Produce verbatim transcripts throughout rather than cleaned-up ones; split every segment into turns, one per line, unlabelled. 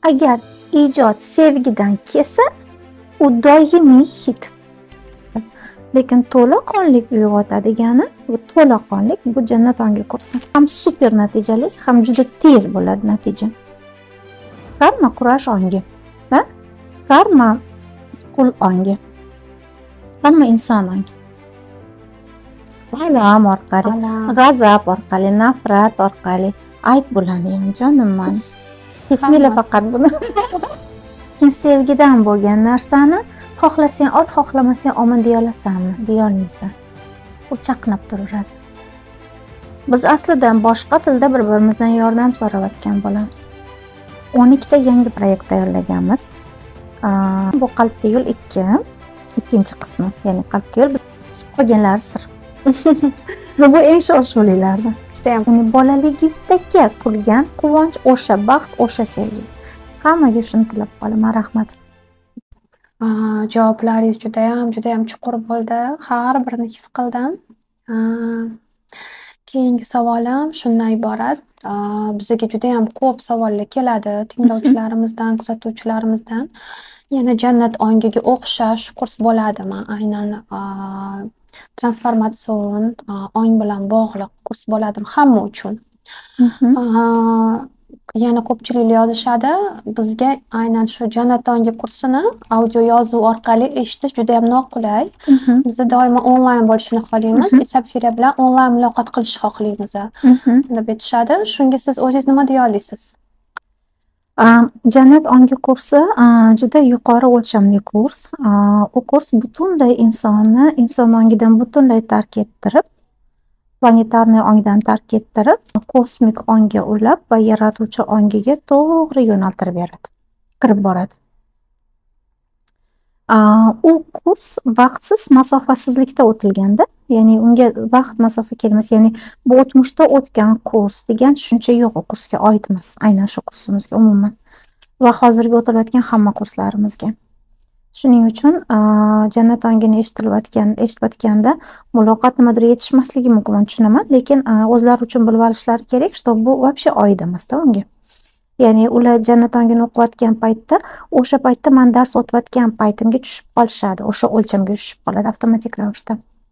agar ijod sevgidan kelsa, u doimiy hit. Lekin to'laqonlik uyg'otadigani, bu to'laqonlik bu jannat ongi kursi. Ham super natijali, ham juda tez bo'ladi natija. Karma kurash ongi, da? Karma qul ongi. Hamma inson ongi. Alam orqali, g'azab orqali, nafrat orqali ayt bularni ham jonim mani. Bismillah faqat buni. Lekin sevgidan bo'lgan narsani xohlasang ol, xohlamasang olma deya olasanmi? Deya olmaysan. U chaqnab turaveradi. Biz aslida boshqa tilda bir-birimizdan yordam so'rayotgan bo'lamiz. o'n ikkita yangi proyekt tayyorlaganmiz. Bu qalbga yo'l ikki, ikkinchi qismi, ya'ni qalbga yo'l qolganlari sir. Bu eng shov-shuvlilardan. Judayam ya'ni bolaligingizdagi qurgan quvonch, o'sha baxt, o'sha sevgi. Hammaga shuni tilab qolaman, rahmat.
Javoblaringiz judayam, judayam chuqur bo'ldi. Har birini his qildim. Keyingi savolim shundan iborat. Bizga judayam ko'p savollar keladi tinglovchilarimizdan, kuzatuvchilarimizdan. Yana jannat ongiga o'xshash kurs bo'ladimi? Aynan transformatsion ong bilan bog'liq kurs bo'ladimi hamma uchun? Yana ko'pchilik yozishadi. Bizga aynan shu jannat ongi kursini audio yozuv orqali eshitish juda ham noqulay. Biz doimo onlayn bo'lishini xohlaymiz. Safira bilan onlayn muloqot qilishni xohlaymiz deb aytishadi. Shunga siz o'zingiz nima deya olasiz?
Jannat ongi kursi juda yuqori o'lchamli kurs. U kurs butunlay insonni inson ongidan butunlay tark ettirib, planetarniy ongdan tark ettirib, kosmik onga ulab va yaratuvchi ongiga to'g'ri yo'naltirib beradi, kirib boradi. U kurs vaqtsiz, masofasizlikda o'tilganda, ya'ni unga vaqt masofa kelmas, ya'ni bu o'tmishda o'tgan kurs degan tushuncha yo'q, u kursga oid emas, aynan shu kursimizga umuman va hozirgi o'tilayotgan hamma kurslarimizga. Shuning uchun jannat ongini eshitilayotgan, eshitayotganda muloqot nimadir yetishmasligi mumkin, tushunaman, lekin o'zlari uchun bilib olishlari kerak, что bu вообще oid emasda unga. Ya'ni ular jannat ongini o'qiyotgan paytda, o'sha paytda men dars o'tayotgan paytimga tushib qolishadi, o'sha o'lchamga tushib qoladi avtomatik ravishda.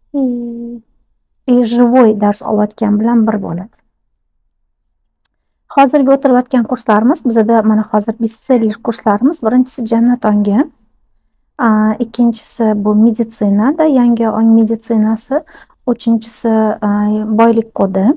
И живой dars olayotgan bilan bir bo'ladi. Hozirgi o'tilayotgan kurslarimiz, bizda mana hozir bestseller kurslarimiz, birinchisi jannat ongi, ikkinchisi bu meditsinada, yangi ong meditsinasi, uchinchisi boylik kodi,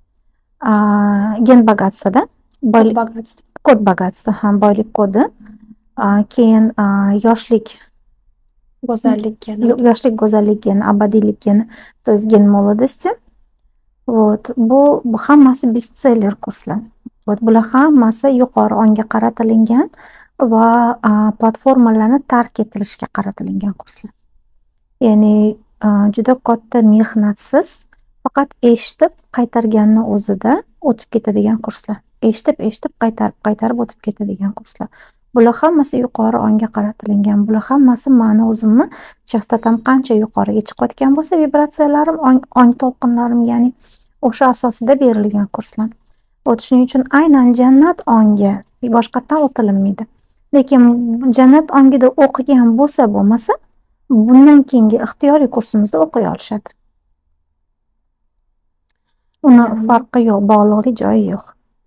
gen bogatstvda, boylik bogatstva, kod bogatstva ham boylik kodi, keyin yoshlik
go'zallik geni,
yoshlik go'zallik geni, abadiylik geni, то есть gen молодости. Вот, bu bu hammasi bestseller kurslar. Вот, bular hammasi yuqori ongga qaratilgan va platformalarni tark etilishga qaratilgan kurslar. Ya'ni juda katta mehnatsiz, faqat eshitib qaytarganni o'zida o'tib ketadigan kurslar. Eshitib, eshitib qaytarib, qaytarib o'tib ketadigan kurslar. Bular hammasi yuqori ongga qaratilgan. Bular hammasi meni o'zimni chastotam qancha yuqoriga chiqayotgan bo'lsa, vibratsiyalarim, ong, ong to'lqinlarim, ya'ni o'sha asosida berilgan kurslar. Shuning uchun aynan jannat ongi boshqatdan o'tilmaydi. Lekin jannat ongida o'qigan bo'lsa, bo'lmasa, bundan keyingi ixtiyoriy kursimizda o'qiy olishadi. Uni farqi yo'q, bog'liqlik joyi yo'q.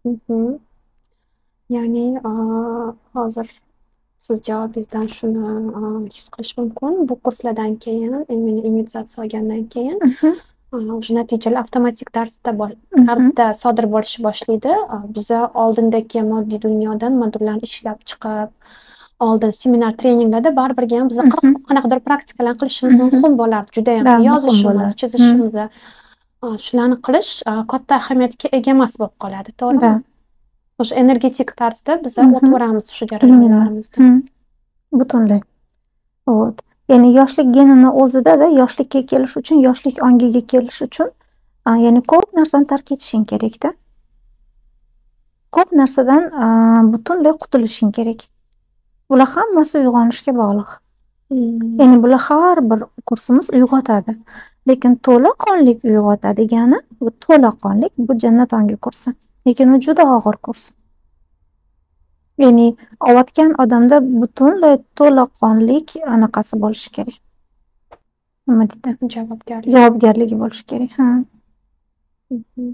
Ya'ni hozir siz javobingizdan shuni his qilish mumkin. Bu kurslardan keyin, immunizatsiya olgandan keyin o'sha natijalar avtomatik tarzda tarzda sodir bo'lishni boshlaydi. Biza oldindagi moddiy dunyodan modullarni ishlab chiqib, oldin seminar treninglarda baribirga ham biza qirq qanaqadir praktikalarni qilishimiz muhim bo'lardi. Juda ham yozishimiz, chizishimiz, shularni qilish katta ahamiyatga ega emas bo'lib qoladi, to'g'rimi? O'sha energetik tarzda biz o'tvoramiz shu jarayonlarimizda.
Butunlay. Вот. Ya'ni yoshlik genini o'zida-da yoshlikka kelish uchun, yoshlik ongiga kelish uchun, ya'ni ko'p narsani tark etishing kerak-da. Ko'p narsadan butunlay qutulishing kerak. Bular hammasi uyg'onishga bog'liq. Ya'ni bular har bir kursimiz uyg'otadi. Lekin to'laqonlik uyg'otadigani, bu to'laqonlik bu jannat ongi kursi. Lekin u juda og'ir kurs. Ya'ni olayotgan odamda butunlay to'laqonlik anaqasi bo'lishi kerak. Nima deydi?
Javobgarlik.
Javobgarligi bo'lishi kerak. Ha.
Mhm.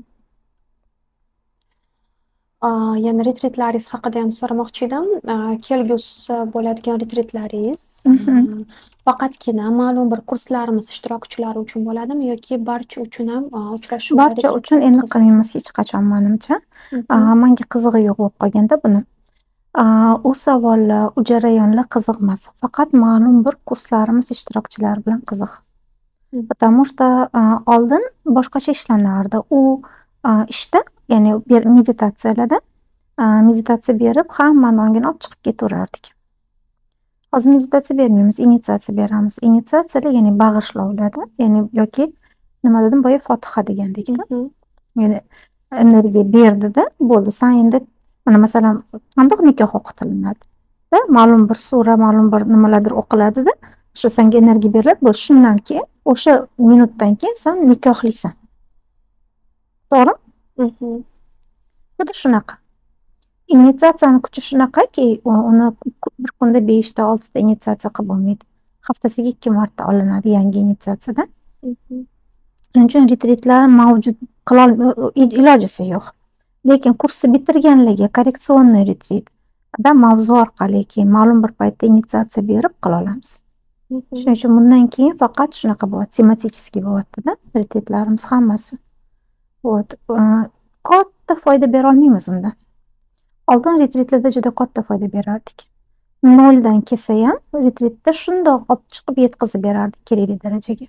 A, yana retritlaringiz haqida ham so'ramoqchi edim. A, kelgusi bo'ladigan retritlaringiz
Mhm.
a, faqatgina ma'lum bir kurslarimiz ishtirokchilari uchun bo'ladimi yoki barcha uchun ham a, uchrashuv va
Barcha uchun
retritlar
endi
o'tkazasiz?
qilmaymiz hech qachon menimcha. A,
Mhm.
Menga qizig'i yo'q bo'lib qolganda buni. A, U savollar, u jarayonlar qiziq emas. Faqat ma'lum bir kurslarimiz ishtirokchilari bilan qiziq.
Mhm.
Потому что a, oldin boshqacha ishlanardi. U a, ishda, ya'ni ber meditatsiyalarda a, meditatsiya berib hammani ongini olib chiqib ketaverardik. Hozir meditatsiya bermaymiz, initiatsiya beramiz. Initiatsiyalar ya'ni bag'ishlovlarda, ya'ni yoki nima dedim boya fotiha degandekda.
Mhm.
Ya'ni energiya berdida bo'ldi. San endi mana masalan qandoq nikoh o'qitiladi? Da ma'lum bir sura, ma'lum bir nimalardir o'qiladida, o'sha senga energiya beriladi. Bo'ldi. Shundan keyin o'sha minutdan keyin sen nikohlisan. To'g'rimi?
Mhm.
Xuddi shunaqa. Initiatsiyani kuchi shunaqaki, u- uni bir kunda beshta, oltita initiatsiya qilib bo'lmaydi. Haftasiga ikki marta olinadi yangi initiatsiyadan.
Mhm.
Shuning uchun retritlar mavjud qilol i- ilojisi yo'q. Lekin kursni bitirganlarga korreksionniy retrit da mavzu orqali keyin ma'lum bir paytda initiatsiya berib qila olamiz.
Mhm.
Shuning uchun bundan keyin faqat shunaqa bo'ladi, tematiskiy bo'ladida retritlarimiz hammasi. Вот. Katta foyda bera olmaymiz undan. Oldin retritlarda juda katta foyda berardik. Noldan kelsa ham retritda shundoq olib chiqib yetkazib berardik kerakli darajaga.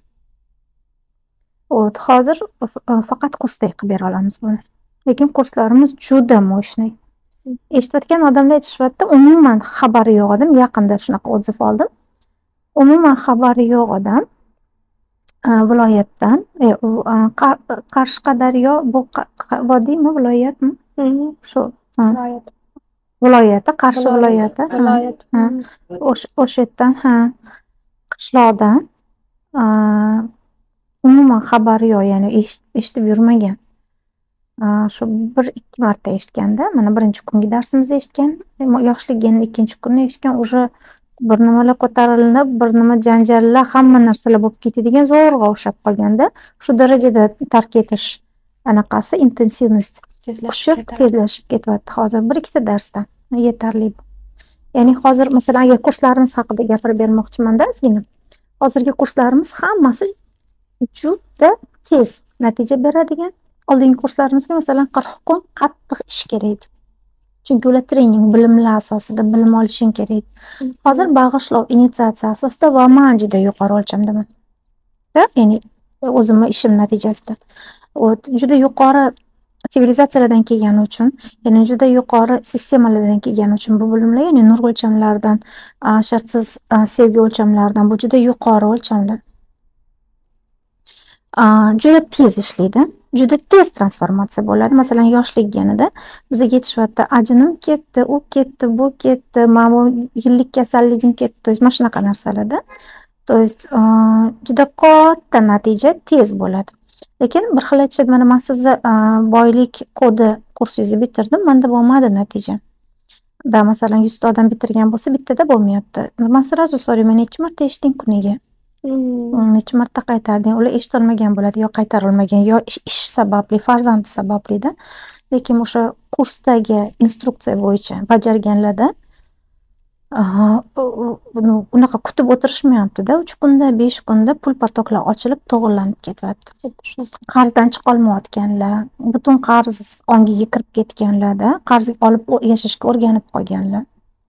Вот. Hozir f- faqat kursda qilib bera olamiz buni. Lekin kurslarimiz juda mo'shniy. Eshitayotgan odamlar aytishyapti, umuman xabari yo'q odam, yaqinda shunaqa otziv oldim. Umuman xabari yo'q odam a, viloyatdan, e, u- a, Qar- Qashqadaryo bu qa- qa- vodiymi, viloyatmi?
Mhm.
Shu a,
Viloyat.
viloyati, Qarshi
Viloyat.
viloyati. Ha,
Viloyat.
ha.
Mhm.
O'sha o'sha yerdan, ha, qishloqdan a, umuman xabari yo'q, ya'ni eshit- eshitib yurmagan. A, Shu bir ikki marta eshitganda, mana birinchi kungi darsimizda eshitgan, yoshligini ikkinchi kuni eshitgan, уже bir nimalar ko'tarilib, bir nima janjallar, hamma narsalar bo'lib ketadigan, zo'rg'a o'xshab qolganda, shu darajada tark etish anaqasi, intensivность
Tezlashib
kuchi
ketadi.
tezlashib ketyapti hozir bir ikkita darsdan. Yetarli bu. Ya'ni hozir masalan agar kurslarimiz haqida gapirib bermoqchimanda ozgina. Hozirgi kurslarimiz hammasi juda tez natija beradigan. Oldingi kurslarimizga masalan qirq kun qattiq ish kerak edi. Chunki ular trening, bilimlar asosida bilim olishing kerak edi. Hozir bag'ishlov, initiatsiya asosida va men juda yuqori o'lchamdaman. Da, ya'ni o'zimni ishim natijasida. Вот, juda yuqori sivilizatsiyalardan kelgani uchun, ya'ni juda yuqori sistemalardan kelgani uchun bu bilimlar, ya'ni nur o'lchamlaridan, a, shartsiz a, sevgi o'lchamlaridan bu juda yuqori o'lchamlar. A, Juda tez ishlaydi. Juda tez transformatsiya bo'ladi. Masalan, yoshligingda bizga aytishyapti, ajinim ketdi, u ketdi, bu ketdi, mana bu yillik kasalligim ketdi. То есть mana shunaqa narsalarda. То есть a, juda katta natija tez bo'ladi. Lekin bir xil aytishadi, mana men sizni a, boylik kodi kursingizni bitirdim, menda bo'lmadi natija. Da masalan yuzta odam bitirgan bo'lsa, bittada bo'lmayapti. Men sразу so'rayman, necha marta eshitding kuniga?
Mhm.
Necha marta qaytarding? Ular eshitolmagan bo'ladi, yo qaytarilmagan, yo ish, ish sababli, farzandi sabablida. Lekin o'sha kursdagi instruksiya bo'yicha bajarganlarda aha, u- u- buni unaqa kutib o'tirishmayapti-da. uch kunda, besh kunda pul potoklar ochilib, to'g'irlanib ketyapti.
Xuddi shunaqa.
Qarzdan chiqolmayotganlar, butun qarz ongiga kirib ketganlarda, qarz olib o- yashashga o'rganib qolganlar.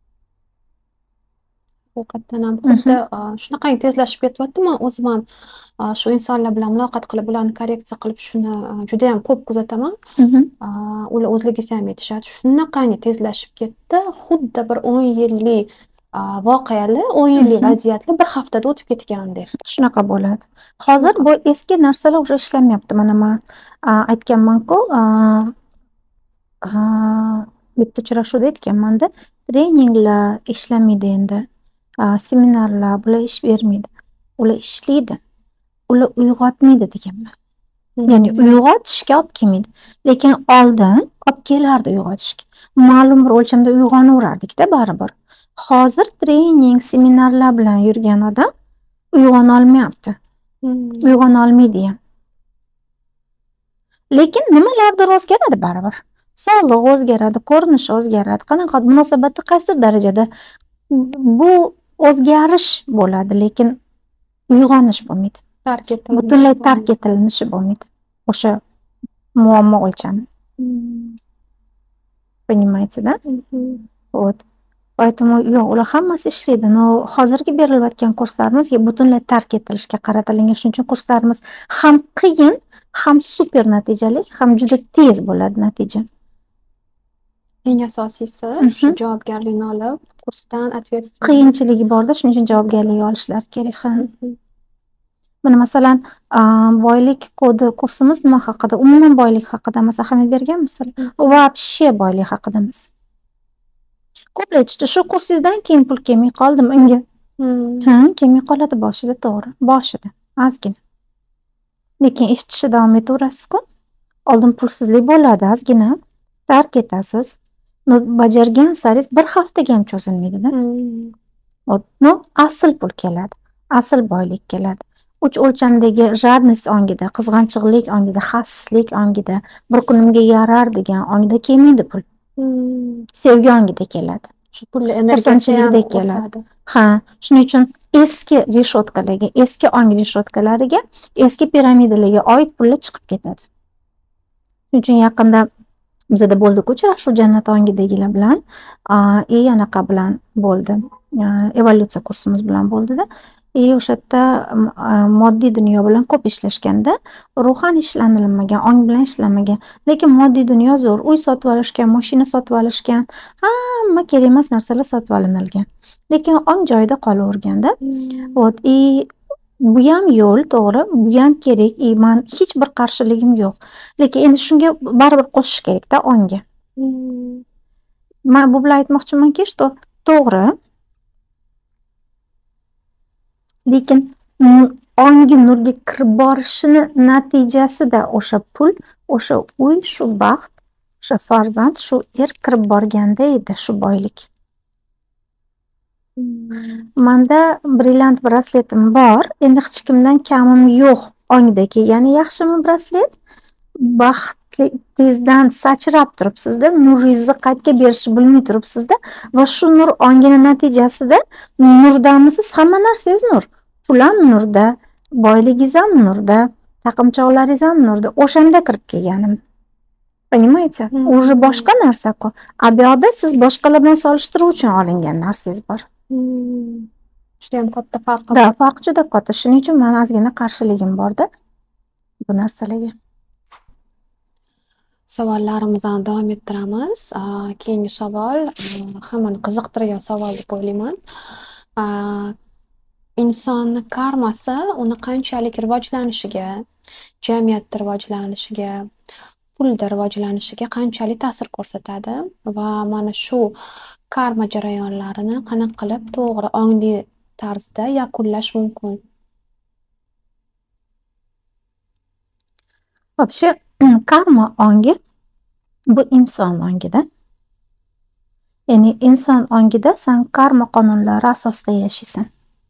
Haqiqatdan ham xuddi a, shunaqangi tezlashib ketyapti. Men o'zim ham a, shu insonlar bilan muloqot qilib, ularni korreksiya qilib shuni a, judayam ko'p kuzataman.
Mhm.
A, Ular o'zligisi ham aytishadi, shunaqangi tezlashib ketdi, xuddi bir o'n yillik a, voqealar, o'n yillik
Mhm.
vaziyatlar bir haftada o'tib ketgandek.
Shunaqa bo'ladi. Hozir bu eski narsalar уже ishlamayapti. Mana men a, aytganman-ku, a, a, bitta uchrashuvda aytganman-da, treninglar ishlamaydi endi. A, Seminarlar, bular ish bermaydi. Ular ishlaydi. Ular uyg'otmaydi deganman. Ya'ni uyg'otishga olib kelmaydi. Lekin oldin olib kelardi uyg'otishga. Ma'lum bir o'lchamda uyg'onaverardikda baribir. Hozir trening, seminarlar bilan yurgan odam uyg'ona olmayapti. Uyg'ona olmaydi ham. Lekin nimalardir o'zgaradi baribir. Sog'liq o'zgaradi, ko'rinish o'zgaradi. Qanaqa munosabatda qaysidir darajada bu o'zgarish bo'ladi, lekin uyg'onish bo'lmaydi.
Tark etilishi
Butunlay tark etilinishi bo'lmaydi. O'sha muammo o'lchami. Понимаете, да? Вот. Поэтому yo'q, ular hammasi ishlaydi. No, hozirgi berilayotgan kurslarimiz butunlay tark etilishga qaratilgan. Shuning uchun kurslarimiz ham qiyin, ham super natijali, ham juda tez bo'ladi natija.
Eng asosiysi shu javobgarlikni olib, kursdan ответственность.
Qiyinchiligi borda, shuning uchun javobgarlik olishlari kerak. Ha. Mana masalan, boylik kodi kursimiz nima haqida? Umuman boylik haqida emas, ahamiyat berganmisiz? Вообще boylik haqida emas. Ko'plar aytishdi, shu kursingizdan keyin pul kelmay qoldimi unga? Ha, kelmay qoladi boshida, to'g'ri. Boshida, ozgina. Lekin eshitishni davom etaverasiz-ku. Oldin pulsizlik bo'ladi, ozgina. Tark etasiz. Bajargan saringiz bir haftaga ham cho'zilmaydi-da. No, asl pul keladi. Asl boylik keladi. Uch o'lchamdagi jadность ongida, qizg'anchiqlik ongida, xasislik ongida, bir kunimga yarar degan ongida kelmaydi pul. Sevgi ongida keladi.
Shu pulli energiyasi ham
keladi. Ha, shuning uchun eski reshotkalarga, eski ong reshotkalariga, eski piramidalarga oid pullar chiqib ketadi. Shuning uchun yaqinda bizda bo'ldi-ku uchrashuv jannat ongidagilar bilan, e anaqa bilan bo'ldi. Evolyutsiya kursimiz bilan bo'ldi-da. E o'sha yerda moddiy dunyo bilan ko'p ishlashganda, ruhan ishlanilmagan, ong bilan ishlanmagan. Lekin moddiy dunyo zo'r, uy sotib olishgan, mashina sotib olishgan, hamma kerak emas narsalar sotib olinilgan. Lekin ong joyida qolaverganda, вот, и bu ham yo'l, to'g'ri, bu ham kerak. И men hech bir qarshiligim yo'q. Lekin endi shunga baribir qo'shish kerak-da ongga. Men bu bilan aytmoqchimanki, что to'g'ri, lekin ongi nurga kirib borishini natijasida o'sha pul, o'sha uy, shu baxt, o'sha farzand, shu er kirib borganda edi, shu boylik. Menda brilliant brasletim bor. Endi hech kimdan kamim yo'q ongda kelgani yaxshimi braslet? Baxtli tezdan sachrab turibsizda, nuringizni qaytga berishni bilmay turibsizda va shu nur ongini natijasida nurdamisiz, hamma narsangiz nur. Pul ham nurda, boyligingiz ham nurda, taqimchoqlaringiz ham nurda. O'shanda kirib kelganim. Понимаете? Уже boshqa narsa-ku. A bu yoqda siz boshqalar bilan solishtiruv uchun olingan narsangiz bor.
Juda ham katta farq bor.
Da, farq juda katta. Shuning uchun men ozgina qarshiligim bor-da bu narsalarga.
Savollarimizni davom ettiramiz. Keyingi savol hammani qiziqtirgan savol deb o'ylayman. Insonni karmasi uni qanchalik rivojlanishiga, jamiyatda rivojlanishiga, pulda rivojlanishiga qanchalik ta'sir ko'rsatadi va mana shu karma jarayonlarini qanaqa qilib to'g'ri ongli tarzda yakunlash mumkin?
Вообще, karma ongi bu inson ongida. Ya'ni inson ongida sen karma qonunlari asosida yashaysan.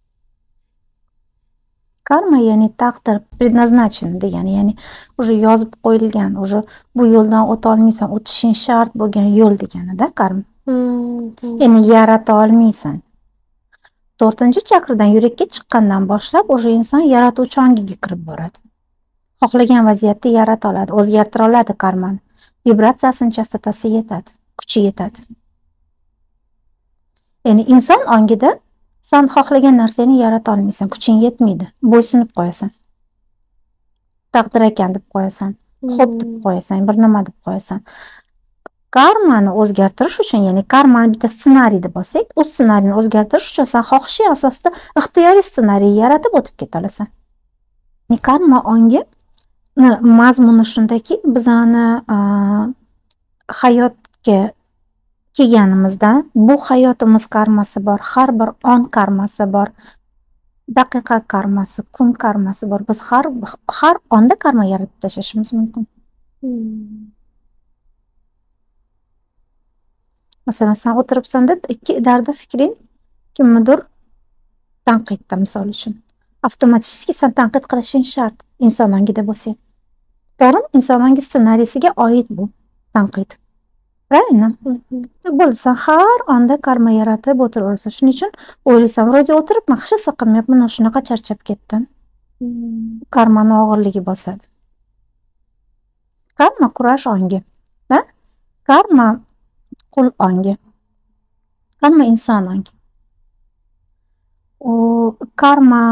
Karma ya'ni taqdir, предназначен degani, ya'ni уже yozib qo'yilgan, уже bu yo'ldan o'ta olmaysan, o'tishing shart bo'lgan yo'l deganida karma. Ya'ni yarata olmaysan. to'rtinchi chakradan yurakka chiqqandan boshlab o'sha inson yaratuvchi ongiga kirib boradi. Xohlagan vaziyatda yarata oladi, o'zgartira oladi karmani. Vibratsiyasini, chastotasi yetadi, kuchi yetadi. Ya'ni inson ongida sen xohlagan narsani yarata olmaysan, kuching yetmaydi, bo'ysunib qo'yasan. Taqdir ekan deb qo'yasan, xo'p deb qo'yasan, bir nima deb qo'yasan. Karmani o'zgartirish uchun, ya'ni karmani bitta ssenariy deb olsak, o'z ssenariyni o'zgartirish uchun sen xohishing asosida ixtiyoriy ssenariy yaratib o'tib keta olasan. Ya'ni karma ongi mazmuni shundaki, bizani hayotga kelganimizda bu hayotimiz karmasi bor, har bir on karmasi bor. daqiqa karmasi, kun karmasi bor. Biz har har onda karma yaratib tashlashimiz mumkin.
Hmm.
Masalan, sen o'tiribsanda ikki dardi fikring kimnidir tanqidda, misol uchun. Avtomatik sen tanqid qilishing shart inson ongida bo'lsa. To'g'rimi? Inson ongi ssenariysiga oid bu tanqid. Правильно? Bo'ldi, sen har onda karma yaratib o'tiraversan. Shuning uchun o'ylaysan, vроде o'tiribman, hech narsa qilmayapman, shunaqa charchab ketdim. Karmani og'irligi bosadi. Karma kurash ongi. Da? Karma qul ongi. Karma inson ongi. U karma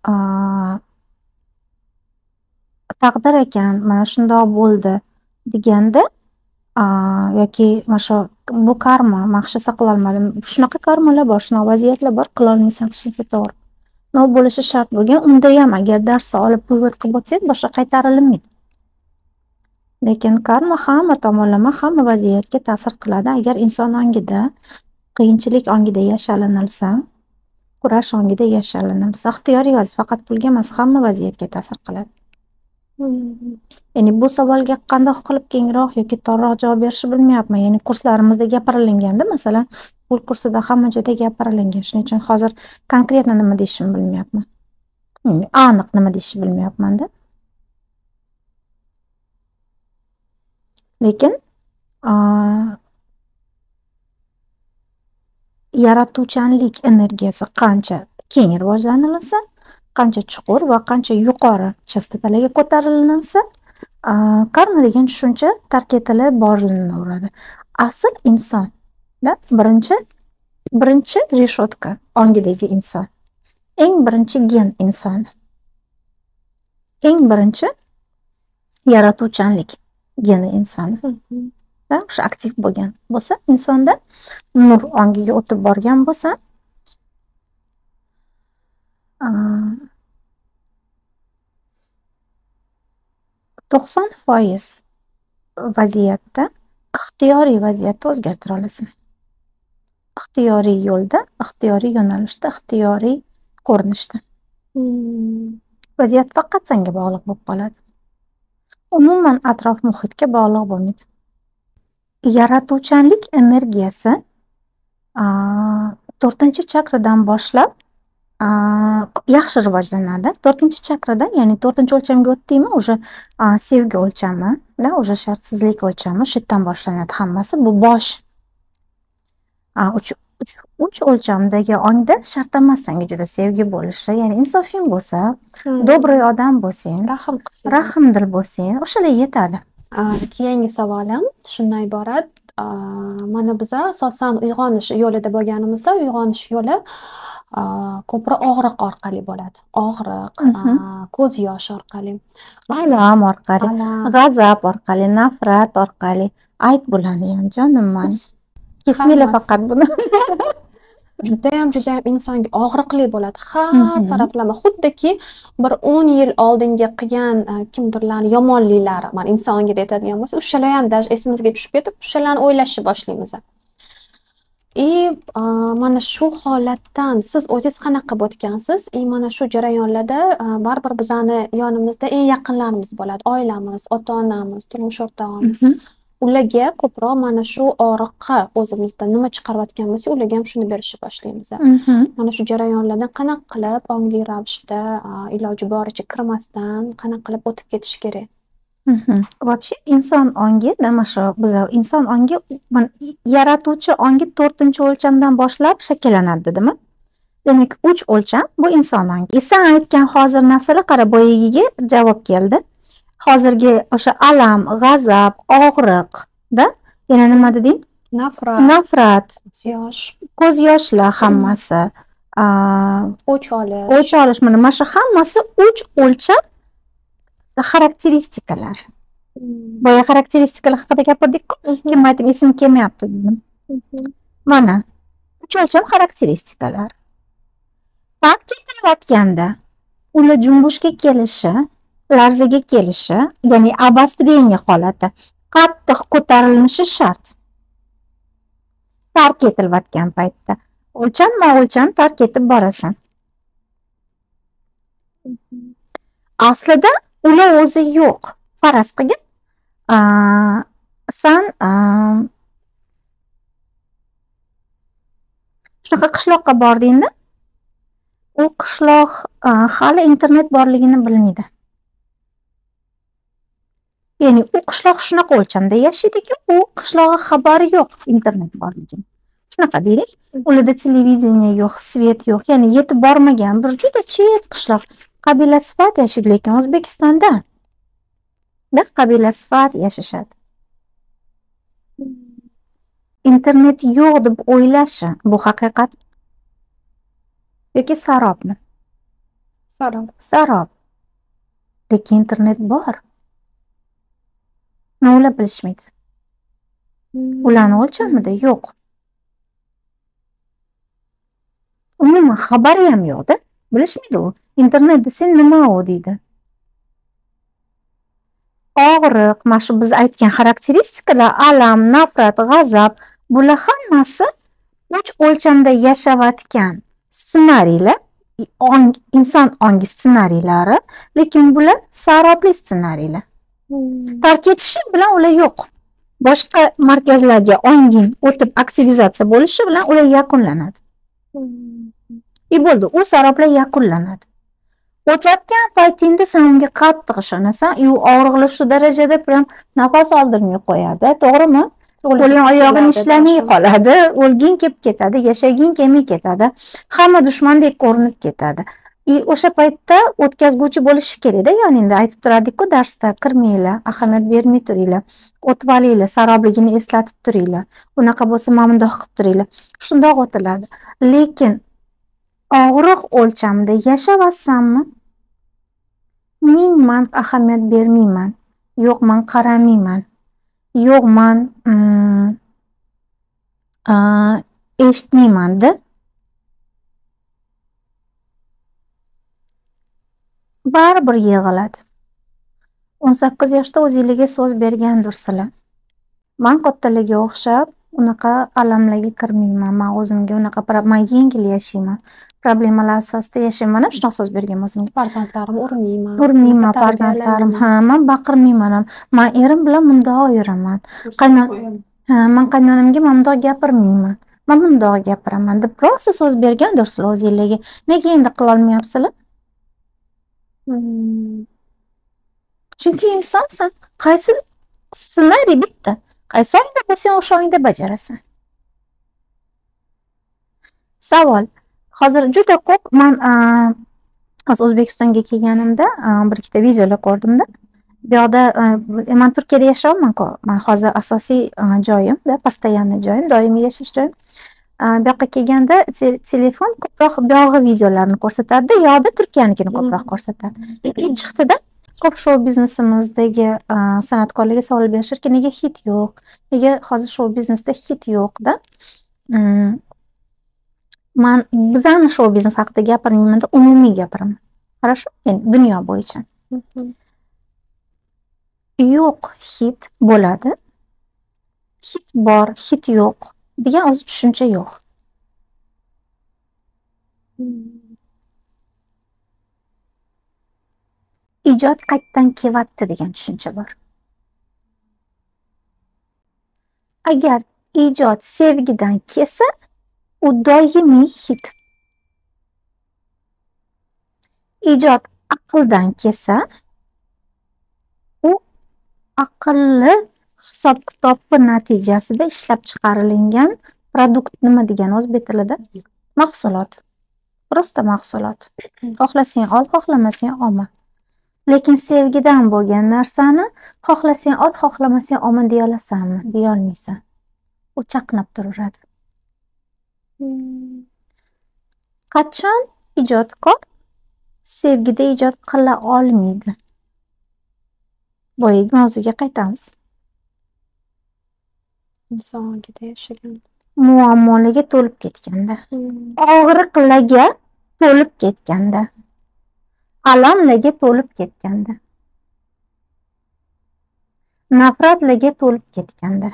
taqdir ekan, mana shundoq bo'ldi deganda yoki mana shu bu karma, men hech narsa qila olmadim. Shunaqa karmalar bor, shunaqa vaziyatlar bor, qila olmaysan hech narsa, to'g'ri. Nima bo'lishi shart bo'lgan, unda ham agar dars olib pivot qilib o'tsangiz, boshqa qaytarilmaydi. Lekin karma hamma tomonlama, hamma vaziyatga ta'sir qiladi. Agar inson ongida, qiyinchilik ongida yashalinilsa, kurash ongida yashalinilsa, ixtiyoriy vazifa faqat pulga emas, hamma vaziyatga ta'sir qiladi. Ya'ni bu savolga qanday qilib kengroq yoki torroq javob berishni bilmayapman. Ya'ni kurslarimizda gapirilganda, masalan, pul kursida hamma joyda gapirilgan. Shuning uchun hozir konkretni nima deyishni bilmayapman. Aniq nima deyishni bilmayapman-da. Lekin yaratuvchanlik energiyasi qancha keng rivojlanilsa, qancha chuqur va qancha yuqori chastotalarga ko'tarilinsa, karma degan tushuncha tark etilib borinaveradi. Asl inson, da, birinchi birinchi reshotka ongidagi inson. Eng birinchi gen inson. Eng birinchi yaratuvchanlik geni inson. Da, o'sha aktiv bo'lgan bo'lsa, insonda nur ongiga o'tib borgan bo'lsa, to'qson foiz vaziyatda ixtiyoriy vaziyatda o'zgartira olasan. Ixtiyoriy yo'lda, ixtiyoriy yo'nalishda, ixtiyoriy ko'rinishda. Vaziyat faqat senga bog'liq bo'lib qoladi. Umuman atrof muhitga bog'liq bo'lmaydi. Yaratuvchanlik energiyasi to'rtinchi chakradan boshlab yaxshi rivojlanadi. to'rtinchi chakrada, ya'ni to'rtinchi o'lchamga o'tdikmi, o'sha sevgi o'lchami, da, o'sha shartsizlik o'lchami shu yerdan boshlanadi hammasi. Bu bosh. uch o'lchamdagi ongda shart emas senga juda sevgi bo'lishi, ya'ni insofing bo'lsa, dobroy odam bo'lsang,
rahm qilsang,
rahmdil bo'lsang, o'shalar yetadi.
Keyingi savolim shundan iborat. Mana biz asosan uyg'onish yo'lida bo'lganimizda, uyg'onish yo'li ko'proq og'riq orqali bo'ladi. Og'riq, ko'z yosh orqali,
alam orqali, g'azab orqali, nafrat orqali. Ayt bularni ham jonim men. Kesmanglar faqat buni.
Judayam judayam insonga og'riqli bo'ladi. Har taraflama xuddiki bir o'n yil oldingi qilgan kimdirlarni yomonliklari, mana insonga aytadigan bo'lsa, o'shalar ham даже esimizga tushib ketib, o'shalarni o'ylashni boshlaymiz. И mana shu holatdan siz o'zingiz qanaqa qilib o'tgansiz? И mana shu jarayonlarda baribir bizani yonimizda eng yaqinlarimiz bo'ladi, oilamiz, ota-onamiz, turmush o'rtog'imiz. Ularga ko'proq mana shu og'riqqa o'zimizda nima chiqarayotgan bo'lsa, ularga ham shuni berishni boshlaymiz. Mana shu jarayonlardan qanaqa qilib ongli ravishda iloji boricha kirmasdan qanaqa qilib o'tib ketish kerak?
Вообще inson ongi, nima shu biz inson ongi yaratuvchi ongi to'rtinchi o'lchamdan boshlab shakllanadi dedimi? Demak, uch o'lcham bu inson ongi. Sen aytgan hozir narsalar qara boyagiga javob keldi. Hozirgi o'sha alam, g'azab, og'riq, da, yana nima deding?
Nafrat,
nafrat,
ko'z yosh,
ko'z yoshlar hammasi,
o'ch olish,
o'ch olish, mana shu hammasi uch o'lcham xarakteristikalar. Boya xarakteristikalar haqida gapirdik-ku, kim aytib esim kelmayapti dedim. Mana uch o'lcham xarakteristikalar. Farq etilayotganda ular jumbushga kelishi, larzaga kelishi, ya'ni обострение holati, qattiq ko'tarilinishi shart. Tark etilayotgan paytda o'lcham-ma o'lcham tark etib borasan. Aslida ular o'zi yo'q. Faraz qilgin, a, san a, shunaqa qishloqqa bordingda, u qishloq a, hali internet borligini bilmaydi. Ya'ni u qishloq shunaqa o'lchamda yashaydiki, u qishlog'i xabari yo'q internet borligini. Shunaqa deylik, ularda televideniya yo'q, svet yo'q, ya'ni yetib bormagan bir juda chet qishloq. Qabila sifat yashaydi, lekin O'zbekistonda da qabila sifat yashashadi. Internet yo'q deb o'ylashi bu haqiqat yoki sarobmi?
Sarob.
Sarob. Lekin internet bor. Ni ular bilishmaydi. Ularni o'lchamida yo'q. Umuman xabari ham yo'q-da. Bilishmaydi u. Internet desa nima u deydi. Og'riq, mana shu biz aytgan xarakteristikalar, alam, nafrat, g'azab, bular hammasi uch o'lchamda yashayotgan ssenariylar, ong, inson ongi ssenariylari, lekin bular sarobli ssenariylar. Tark etishi bilan ular yo'q. Boshqa markazlarga onging o'tib aktivizatsiya bo'lishi bilan ular yakunlanadi. И bo'ldi, u saroblar yakunlanadi. O'tayotgan paytingda sen unga qattiq ishonasan, u og'riqlar shu darajada bilan nafas oldirmay qo'yadi, to'g'rimi? Qo'ling oyog'ing ishlamay qoladi, o'lging kelib ketadi, yashaging kelmay ketadi, hamma dushmandek ko'rinib ketadi. И o'sha paytda o'tkazguvchi bo'lishi kerak-da, yoningda aytib turardik-ku darsda, kirmanglar, ahamiyat bermay turinglar, o'tib olinglar, sarobligini eslatib turinglar. Unaqa bo'lsa, mana bundoq qilib turinglar. Shundoq o'tiladi. Lekin og'riq o'lchamida yashayapsanmi? Ming man ahamiyat bermayman. Yo'q, man qaramayman. Yo'q, man mm, eshitmayman deb baribir yig'iladi. o'n sakkiz yoshda o'zingizga so'z bergandirsizlar. Men kattalarga o'xshab unaqa alamlarga kirmayman. Men o'zimga unaqa men yengil yashayman. Problemalar asosida yashayman. Ham shunaqa so'z bergan o'zimga.
Farzandlarim urmayman.
Urmayman farzandlarim. Ha, men baqirmayman ham. Men erim bilan bundoq yuraman. Qaynon ha, men qaynonamga bundoq gapirmayman. Men bundoq gapiraman deb rosa so'z bergandirsizlar o'zingizga. Nega endi qila olmayapsizlar?
Hmm.
Chunki insonsan, qaysi ssenariy bitta. Qaysi oyingda bo'lsang, o'sha oyingda bajarasan. Savol. Hozir juda ko'p men hozir O'zbekistonga kelganimda bir ikkita videolar ko'rdimda. Bu yoqda men Turkiyada yashayapman-ku. Men hozir asosiy joyimda, постоянный joyim, doimiy yashash joyim. Bu yoqqa kelganda telefon ko'proq bu yog'i videolarni ko'rsatadi, yo'qda Turkiyanikini ko'proq ko'rsatadi. Chiqdi-da ko'p shou biznesimizdagi san'atkorlarga savol berishirki, nega hit yo'q? Nega hozir shou biznesda hit yo'q-da? Men bizani shou biznes haqida gapirmayman-da, umumiy gapiraman. Хорошо? Ya'ni dunyo bo'yicha. Yo'q, hit bo'ladi. Hit bor, hit yo'q degan o'zi tushuncha yo'q. Ijod qaytdan kelyapti degan tushuncha bor. Agar ijod sevgidan kelsa, u doimiy hit. Ijod aqldan kelsa, u aqlli hisob-kitobi natijasida ishlab chiqarilgan produkt. Nima degan o'zbek tilida? Mahsulot. Prosta mahsulot. Xohlasang ol, xohlamasang olma. Lekin sevgidan bo'lgan narsani xohlasang ol, xohlamasang olma deya olasanmi? Deya olmaysan. U chaqnab turaveradi. Qachon ijodkor sevgida ijod qila olmaydi? Boyagi mavzuga qaytamiz.
Inson ongida yashagan.
Muammolarga to'lib ketganda, og'riqlarga to'lib ketganda, alamlarga to'lib ketganda, nafratlarga to'lib ketganda,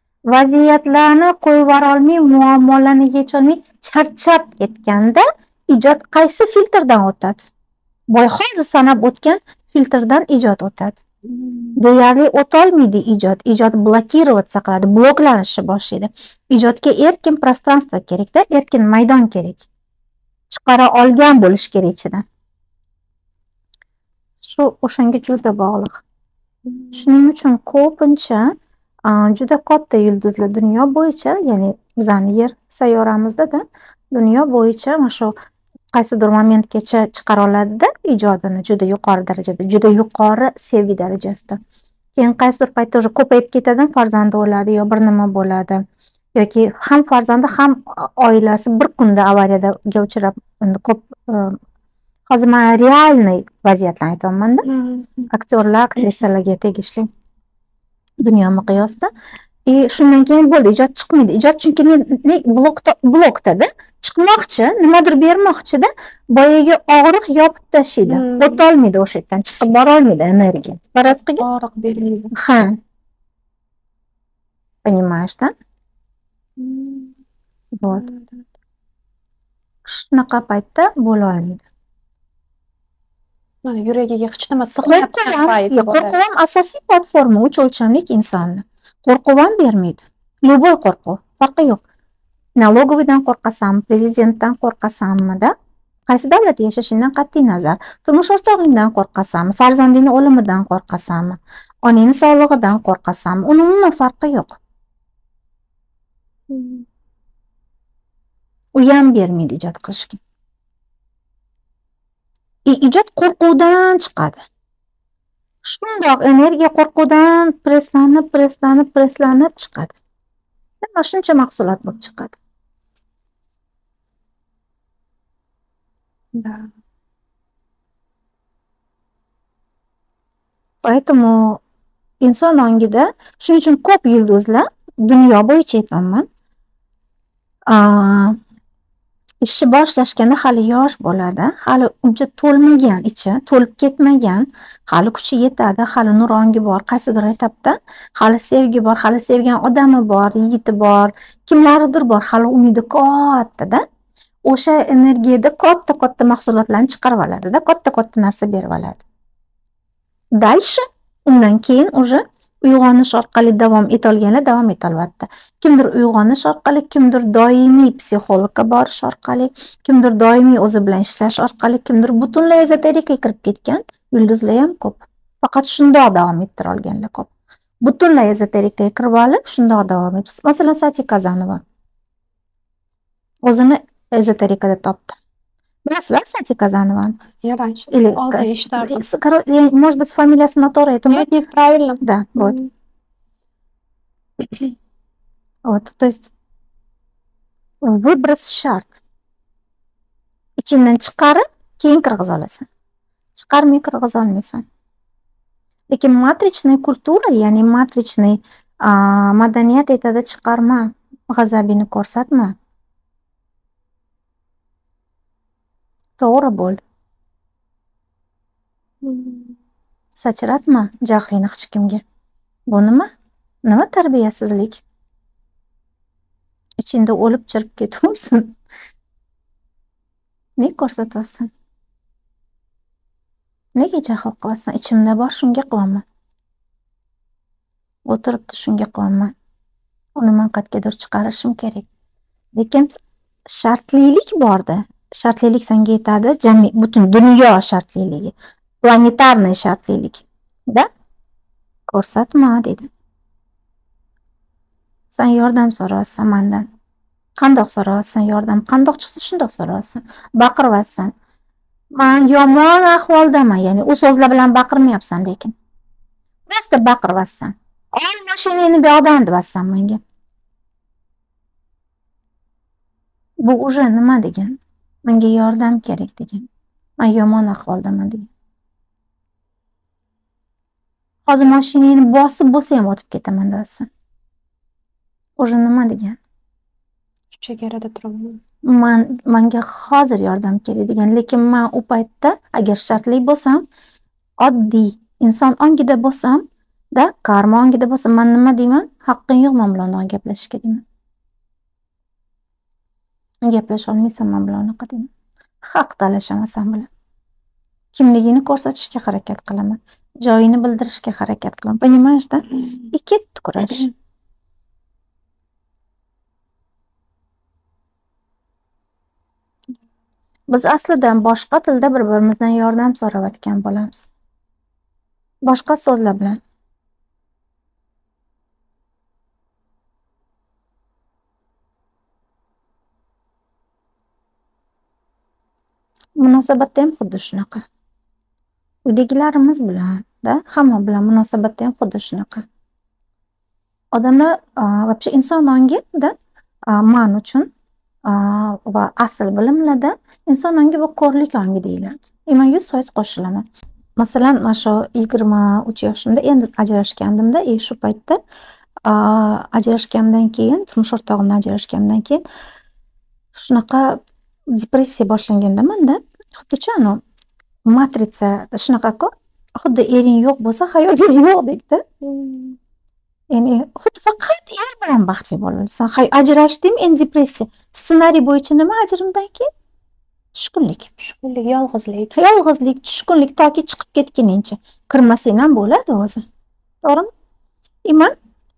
vaziyatlarni qo'yib olmay, muammolarni yecholmay charchab ketganda ijod qaysi filtrdan o'tadi? Boy hozir sanab o'tgan filtrdan ijod o'tadi. Deyarli o'tolmaydi ijod. Ijod blokirovаться qiladi, bloklanishni boshlaydi. Ijodga erkin пространство kerakda, erkin maydon kerak. Chiqara olgan bo'lish kerak ichidan. Shu o'shanga juda bog'liq. Shuning uchun ko'pincha juda katta yulduzlar dunyo bo'yicha, ya'ni bizning yer sayyoramizda-da dunyo bo'yicha mana shu qaysidir momentgacha chiqara oladi-da ijodini juda yuqori darajada, juda yuqori sevgi darajasida. Keyin qaysidir paytda уже ko'payib ketadi, farzandi o'ladi yo bir nima bo'ladi. Yoki ham farzandi ham oilasi bir kunda avariyaga uchrab, endi ko'p hozir men realniy vaziyatlarni aytyapman-da. Aktyorlar, aktrisalarga tegishli dunyo miqyosida. E shundan keyin bo'ldi, ijod chiqmaydi. Ijod chunki ne blokda blokda-da chiqmoqchi, nimadir bermoqchi-da, boyagi og'riq yopib tashlaydi. O'tolmaydi o'sha yerdan, chiqib bora olmaydi energiya. Faraz qilgan
og'riq bermaydi.
Ha. Понимаешь, да? Вот. Shunaqa paytda bo'la olmaydi.
Mana yuragiga hech nima sig'mayotgan payti bor.
Qo'rquv ham asosiy platforma, uch o'lchamlik insonni. Qo'rquv ham bermaydi. Любой qo'rquv, farqi yo'q. Налоговыйdan qo'rqasanmi, prezidentdan qo'rqasanmi-da, qaysi davlatda yashashingdan qat'iy nazar, turmush o'rtog'ingdan qo'rqasanmi, farzandingning o'limidan qo'rqasanmi, onangning sog'lig'idan qo'rqasanmi, uning umuman farqi yo'q. U ham bermaydi ijod qilishga. I ijod qo'rquvdan chiqadi. Shundoq energiya qo'rquvdan preslanib, preslanib, preslanib chiqadi. Mana shuncha mahsulot bo'lib chiqadi.
Да.
Поэтому inson ongida shuning uchun ko'p yulduzlar dunyo bo'yicha aytaman. Ishni boshlashganda hali yosh bo'ladi, hali uncha to'lmagan ichi, to'lib ketmagan, hali kuchi yetadi, hali nurongi bor, qaysidir etapda, hali sevgi bor, hali sevgan odami bor, yigiti bor, kimlaridir bor, hali umidi katta-da. O'sha energiyada katta-katta mahsulotlarni chiqarib oladi-da, katta-katta narsa berib oladi. Dальше undan keyin уже uyg'onish orqali davom etolganlar davom etalyapti. Kimdir uyg'onish orqali, kimdir doimiy psixologga borish orqali, kimdir doimiy o'zi bilan ishlash orqali, kimdir butunlay ezoterikaga kirib ketgan yulduzlar ham ko'p. Faqat shundoq davom ettira olganlar ko'p. Butunlay ezoterikaga kirib olib, shundoq davom etdi. Masalan, Sati Kazanova o'zini ezoterika deb topdi. Bilasizlar Sati Kazanovani?
Я раньше oldin eshitdim.
Может быть, familiyasini noto'g'ri aytdim.
Нет, нет, правильно.
Да, вот. Вот, то есть выброс shart. Ichingdan chiqarib, keyin kirg'iza olasan. Chiqarmay kirg'iza olmaysan. Lekin matrichniy kultura, ya'ni matrichniy madaniyat aytadi, chiqarma, g'azabingni ko'rsatma. To'g'ri bo'l. Sachratma jahlingni hech kimga. Bu nima? Nima tarbiyasizlik? Ichingda o'lib chirib ketaversin. Ne ko'rsatyapsan? Nega jahl qilasan? Ichimda bor, shunga qilaman. O'tiribdi, shunga qilaman. Uni men qayergadir chiqarishim kerak. Lekin shartlilik borda. Shartlilik senga yetadi, jami butun dunyo shartliligi, planetarniy shartlilik. Da? Ko'rsatma dedi. Sen yordam so'raysan mendan. Qandoq so'raysan yordam? Qandoq chiqsa shundoq so'raysan. Baqiryapsan. Men yomon ahvoldaman, ya'ni u so'zlar bilan baqirmayapsan lekin. Prosta baqiryapsan. Ol mashinangni bu yoqdan deyapsan menga. Bu уже nima degan? Menga yordam kerak degan. Men yomon ahvoldaman degan. Hozir mashinangni bosib bo'lsa ham o'tib ketaman deyapsan. Уже nima degan?
Shu chegarada turaman.
Men menga hozir yordam kerak degan, lekin men u paytda agar shartli bo'lsam, oddiy inson ongida bo'lsam, da karma ongida bo'lsam, men nima deyman? Haqqing yo'q men bilan gaplashishga deyman. Gaplasha olmaysan men bilan unaqa deyman. haq talashaman bilan. Kimligini ko'rsatishga harakat qilaman. Joyini bildirishga harakat qilaman. Понимаешь, да? И ketdi kurash. Biz aslida boshqa tilda bir-birimizdan yordam so'rayotgan bo'lamiz. Boshqa so'zlar bilan. Munosabatda ham xuddi shunaqa. Uydagilarimiz bilan-da, hamma bilan munosabatda ham xuddi shunaqa. Odamlar вообще inson ongi-da man uchun va asl bilimlarda inson ongi bu ko'rlik ongi deyiladi. E men yuz foiz qo'shilaman. Masalan, mana shu yigirma uch yoshimda endi ajrashgandimda, e shu paytda ajrashganimdan keyin, turmush o'rtog'imdan ajrashganimdan keyin shunaqa depressiya boshlanganda menda, xuddi anu matrica shunaqa-ku, xuddi ering yo'q bo'lsa hayoting yo'qdek-da. Ya'ni xuddi faqat er bilan baxtli bo'lasan. Hay ajrashdim, endi depressiya. Ssenariy bo'yicha nima ajrimdan keyin? Tushkunlik.
Tushkunlik, yolg'izlik.
Yolg'izlik, tushkunlik toki chiqib ketguningcha. Kirmasang ham bo'ladi o'zi. To'g'rimi? E men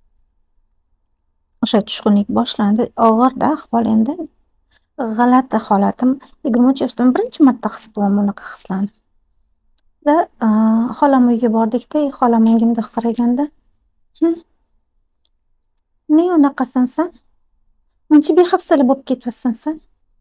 o'sha tushkunlik boshlandi. Og'ir-da ahvol endi. G'alati holatim. yigirma uch yoshda birinchi marta his qildim bunaqa hislarni. Da xolam uyga bordik-da, xolam menga bunday qaraganda, "Ne unaqasan sen? Muncha behafsala bo'lib ketyapsan sen?"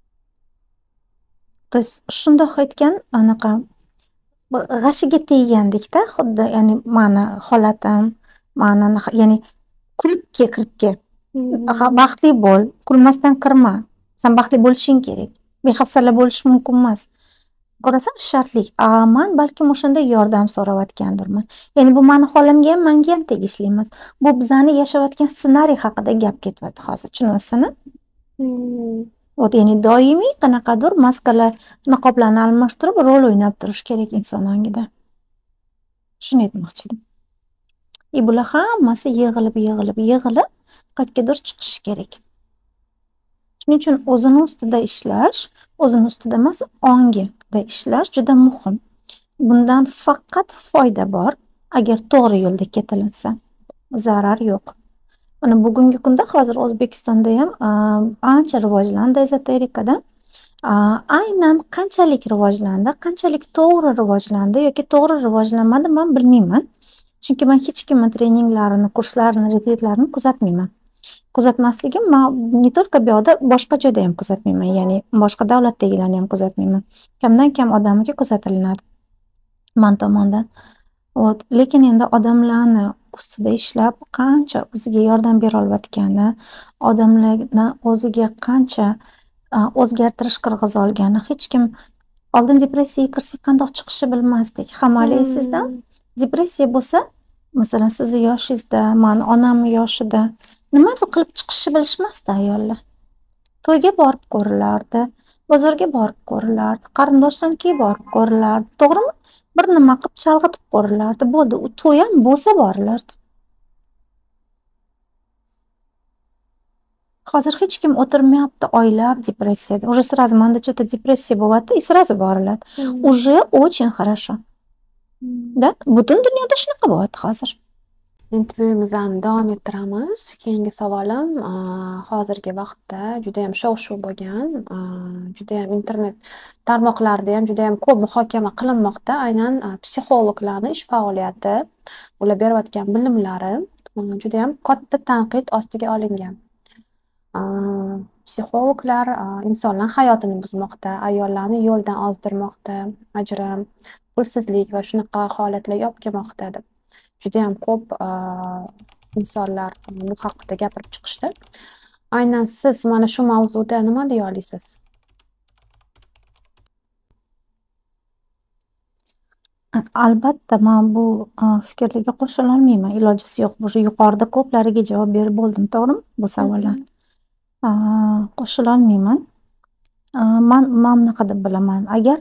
То есть shundoq aytgan, anaqa g'ashiga teggandek-da, xuddi ya'ni mani holatim, mani ya'ni klubga kirib kel. Baxtli bo'l, kulmasdan kirma. Sen baxtli bo'lishing kerak. Behafsala bo'lish mumkin emas. Ko'rasan, shartlik. A, men balkim o'shanda yordam so'rayotgandirman. Ya'ni bu meni holamga ham, menga ham tegishli emas. Bu bizani yashayotgan ssenariy haqida gap ketyapti hozir. Tushunyapsizmi? Вот, ya'ni doimiy qanaqadir maskalar, niqoblarni almashtirib rol o'ynab turish kerak inson ongida. Shuni aytmoqchi edim. E bular hammasi yig'ilib, yig'ilib, yig'ilib qayergadir chiqishi kerak. Shuning uchun o'zini ustida ishlash, o'zini ustida emas, ongida ishlash juda muhim. Bundan faqat foyda bor, agar to'g'ri yo'lda ketilinsa. Zarar yo'q. Mana bugungi kunda hozir O'zbekistonda ham ancha rivojlandi ezoterikada. Aynan qanchalik rivojlandi, qanchalik to'g'ri rivojlandi yoki to'g'ri rivojlanmadi men bilmayman. Chunki men hech kimning treninglarini, kurslarini, retritlarini kuzatmayman. Kuzatmasligim, men не только bu yoqda, boshqa joyda ham kuzatmayman. Ya'ni boshqa davlatdagilarni ham kuzatmayman. Kamdan kam odamga kuzatilinadi men tomonidan. Вот, lekin endi odamlarni ustida ishlab qancha o'ziga yordam bera olayotgani, odamlarni o'ziga qancha o'zgartirish kirg'iza olgani hech kim oldin depressiyaga kirsak qandoq chiqishi bilmasdik. Hamalaysizda depressiya bo'lsa, masalan, sizni yoshingizda, meni onam yoshida nimadir qilib chiqishni bilishmasdi ayollar. To'yga borib ko'rilardi, bozorga borib ko'rilardi, qarindoshlarnikiga borib ko'rilardi. To'g'rimi? Bir nima qilib chalg'itib ko'rilardi. Bo'ldi, u to'y ham bo'lsa borilardi. Hozir hech kim o'tirmayapti oylab depressiyada. Уже сразу menda что-то depressiya bo'lyapti, и сразу boriladi. Уже очень хорошо. Da, butun dunyoda shunaqa bo'lyapti hozir.
Intervyuimizni davom ettiramiz. Keyingi savolim, hozirgi vaqtda juda ham shov-shuv bo'lgan, juda ham internet tarmoqlarida ham juda ham ko'p muhokama qilinmoqda. Aynan psixologlarning ish faoliyati, ular berayotgan bilimlari juda ham katta tanqid ostiga olingan. Psixologlar insonlar hayotini buzmoqda, ayollarni yo'ldan ozdirmoqda, ajrim, pulsizlik va shunaqa holatlarga olib kelmoqda deb. Juda ham ko'p insonlar bu haqida gapirib chiqishdi. Aynan siz mana shu mavzuda nima deya olasiz?
Albatta, men bu fikrlarga qo'shila olmayman. Ilojisi yo'q. Bu yuqorida ko'plariga javob berib bo'ldim, to'g'rimi? Bu savollarni. Qo'shila olmayman. Men men bunaqa deb bilaman. Agar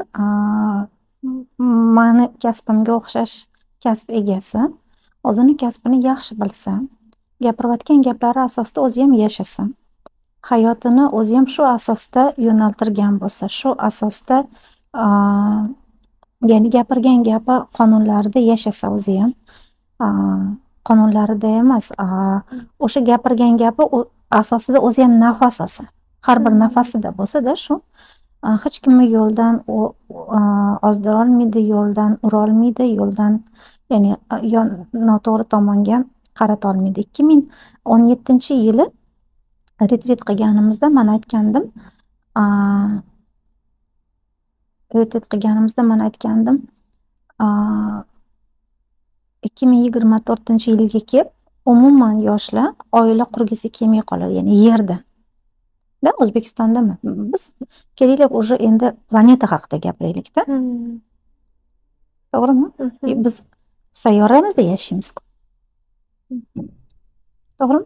meni kasbimga o'xshash kasb egasi o'zini kasbini yaxshi bilsa, gapirayotgan gaplari asosida o'zi ham yashasa, hayotini o'zi ham shu asosda yo'naltirgan bo'lsa, shu asosda a, ya'ni gapirgan gapi qonunlarida yashasa o'zi ham a, qonunlarida emas, a, o'sha gapirgan gapi o- asosida o'zi ham nafas olsa, har bir nafasida bo'lsa-da shu a, hech kimni yo'ldan o- a, ozdirolmaydi, yo'ldan urolmaydi, yo'ldan ya'ni a, yo noto'g'ri tomonga qaratolmaydi. ikki ming o'n yettinchi yili retrit qilganimizda man aytgandim, a, retrit qilganimizda man aytgandim, a, ikki ming yigirma to'rtinchi yilga kelib umuman yoshlar oila qurgisi kelmay qoladi, ya'ni yerda. Da O'zbekistonda emas. Biz kelaylik уже endi planeta haqida gapiraylik-da.
Hmm.
To'g'rimi?
Mhm.
E, Biz sayyoramizda yashaymiz-ku. To'g'rimi?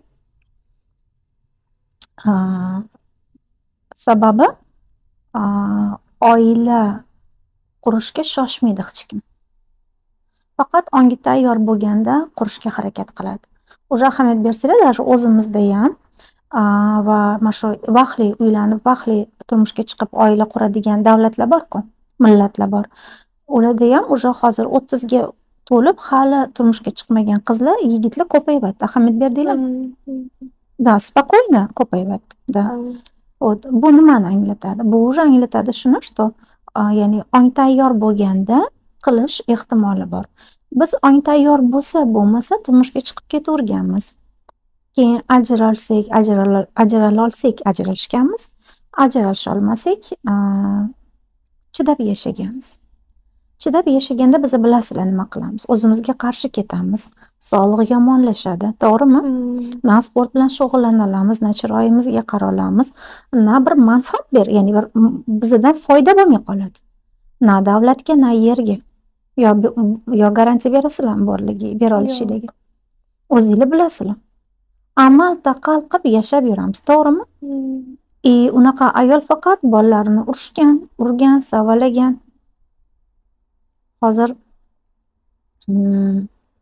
A, sababi a, oila qurishga shoshmaydi hech kim. Faqat ongi tayyor bo'lganda qurishga harakat qiladi. O'sha ahamiyat bersalar, даже o'zimizda ham a, va mana shu vaqtli uylanib, vaqtli turmushga chiqib oila quradigan davlatlar bor-ku, millatlar bor. Ularda ham o'sha hozir o'ttizga to'lib hali turmushga chiqmagan qizlar, yigitlar ko'payyapti. Ahamiyat berdinglarmi?
Hmm.
Da, spokойно ko'payyapti. Da.
Hmm.
Вот. Bu nimani anglatadi? Bu уже anglatadi shuni, что a, ya'ni ong tayyor bo'lganda qilish ehtimoli bor. Biz ong tayyor bo'lsa, bo'lmasa turmushga chiqib ketaverganmiz. Keyin ajralsak, ajrala- ajralolsak ajrashganmiz, ajrasholmasak a, chidab yashaganmiz. Chidab yashaganda biz bilasizlar nima qilamiz? O'zimizga qarshi ketamiz. Sog'liq yomonlashadi, to'g'rimi?
Hmm.
Na sport bilan shug'ullana olamiz, na chiroyimizga qara olamiz, na bir manfaat ber, ya'ni bir m- bizdan foyda bo'lmay qoladi. Na davlatga, na yerga. Yo bu- yo garantiya berasizlarmi borligi, bera olishligiga. O'zinglar bilasizlar. Amal taqal qilib yashab yuramiz, to'g'rimi?
Hmm.
E, unaqa ayol faqat bolalarini urishgan, urgan, savalagan. Hozir mm,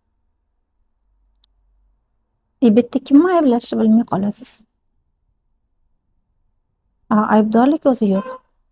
e, bitta kimni ayblashni bilmay qolasiz. A, aybdorlik o'zi yo'q.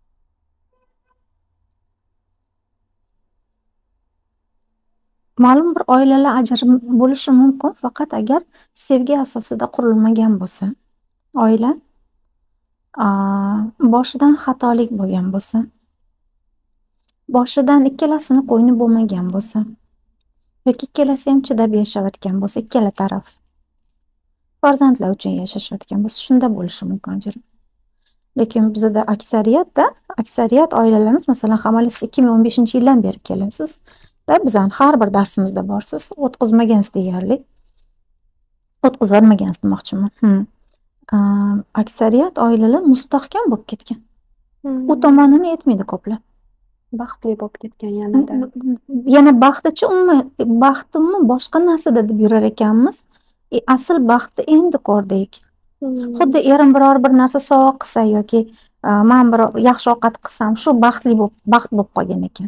Ma'lum bir oilalar ajrim bo'lishi mumkin, faqat agar sevgi asosida qurilmagan bo'lsa, oila a, boshidan xatolik bo'lgan bo'lsa, boshidan ikkalasini qo'yni bo'lmagan bo'lsa, yoki ikkalasi ham chidab yashayotgan bo'lsa, ikkala taraf farzandlar uchun yashashayotgan bo'lsa, shunda bo'lishi mumkin ajrim. Lekin bizda aksariyatda, aksariyat oilalarimiz, masalan, Hamali siz ikki ming o'n beshinchi yildan beri kelasiz. Da bizani har bir darsimizda borsiz, o'tkazmagansiz deyarli. O'tkazvormagansiz demoqchiman. Hmm. A, aksariyat oilalar mustahkam bo'lib ketgan.
Hmm.
U tomonini aytmaydi ko'plar.
Baxtli bo'lib ketgan yanada.
Yana baxtichi umuman baxtimni boshqa narsada deb yurar ekanmiz. E, asl baxtni endi ko'rdik.
Hmm.
Xuddi erim biror bir narsa sovg'a qilsa yoki a, men bir yaxshi ovqat qilsam, shu baxtli bo'lib, baxt bo'lib qolgan ekan.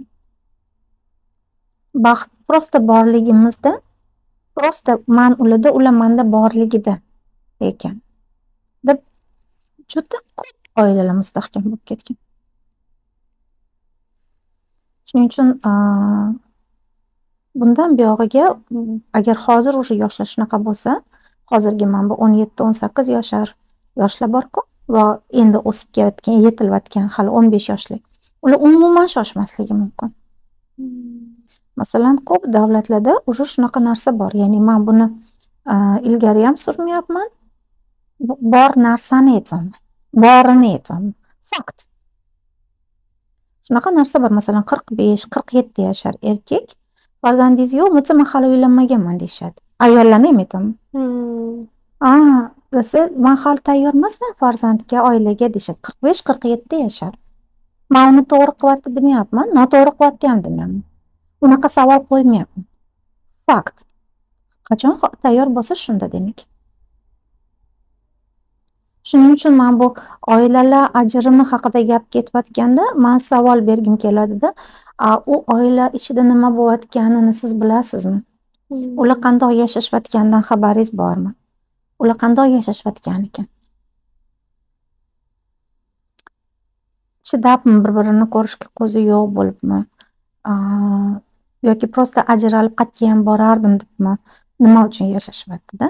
Baxt prosta borligimizda, prosta man ulada, ular manda borligida ekan. Deb juda ko'p oilalar mustahkam bo'lib ketgan. Shuning uchun a, bundan buyog'iga m, agar hozir o'sha yoshlar shunaqa bo'lsa, hozirgi mana bu o'n yetti o'n sakkiz yoshar yoshlar bor-ku va endi o'sib kelayotgan, yetilayotgan hali o'n besh yoshli. Ular umuman shoshmasligi mumkin.
Hmm.
Masalan, ko'p davlatlarda o'sha shunaqa narsa bor. Ya'ni men buni a, ilgari ham surmayapman. Bu- Bor narsani aytyapman. Borini aytyapman. Fakt. Shunaqa narsa bor. Masalan, qirq besh qirq yetti yashar erkak farzandingiz yo'q bo'lsa, men hali uylanmaganman deyishadi. Ayollarni ham aytaman.
Hmm.
A, desa, men hali tayyor emasman farzandga, oilaga deyishadi. qirq besh qirq yetti yashar. Men uni to'g'ri qilyapti demayapman, noto'g'ri qilyapti ham demayapman. Unaqa savol qo'ymayapman. Fakt. Qachon ho- tayyor bo'lsa shunda demak. Shuning uchun men bu oilalar ajrimi haqida gap ketayotganda men savol bergim keladida, a, u oila ichida nima bo'layotganini siz bilasizmi?
Hmm.
Ular qandoq yashashayotganidan xabaringiz bormi? Ular qandoq yashashayotgan ekan? chidabmi bir-birini ko'rishga ko'zi yo'q bo'libmi? Aa, yoki prosta ajralib qayerga borardim debmi? Nima uchun yashashyapti-da?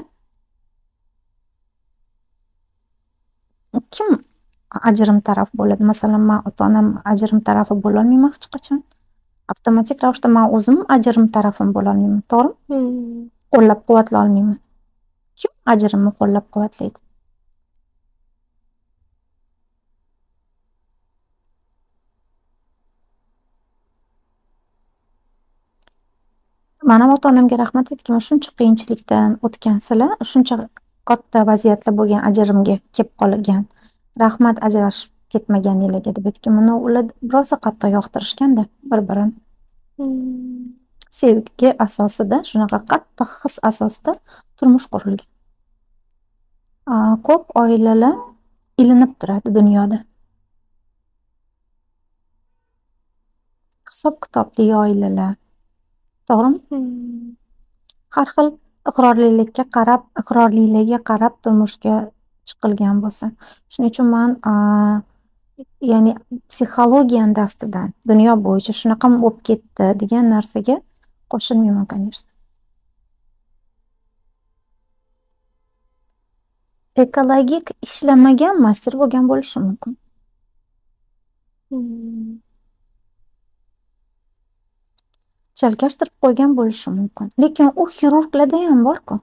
Kim ajrim taraf bo'ladi? Masalan, men ota-onam ajrim tarafi bo'lolmayman hech qachon. Avtomatik ravishda men o'zim ajrim tarafim bo'lolmayman, to'g'rimi?
Hmm.
Qo'llab-quvvatlay olmayman. Kim ajrimni qo'llab-quvvatlaydi? Men ham ota-onamga rahmat aytganman, shuncha qiyinchilikdan o'tgansizlar, shuncha katta vaziyatlar bo'lgan ajrimga kelib qolgan. Rahmat, ajrashib ketmaganinglarga deb aytganman. Ular biroz qattiq yoqtirishganda bir-birini.
Hmm.
Sevgi asosida, shunaqa qattiq his asosida turmush qurilgan. Aa, ko'p oilalar ilinib turadi dunyoda. Hisob-kitobli oilalar. To'g'rimi?
Hmm.
Har xil iqrorlilikka qarab, iqrorlilarga qarab turmushga chiqilgan bo'lsa. Shuning uchun men aa, ya'ni psixologiyani dastidan dunyo bo'yicha shunaqa bo'lib ketdi degan narsaga qo'shilmayman, конечно. Ekologik ishlamagan master bo'lgan bo'lishi mumkin.
Hmm.
Chalkashtirib qo'ygan bo'lishi mumkin. Lekin u xirurglarda ham bor-ku.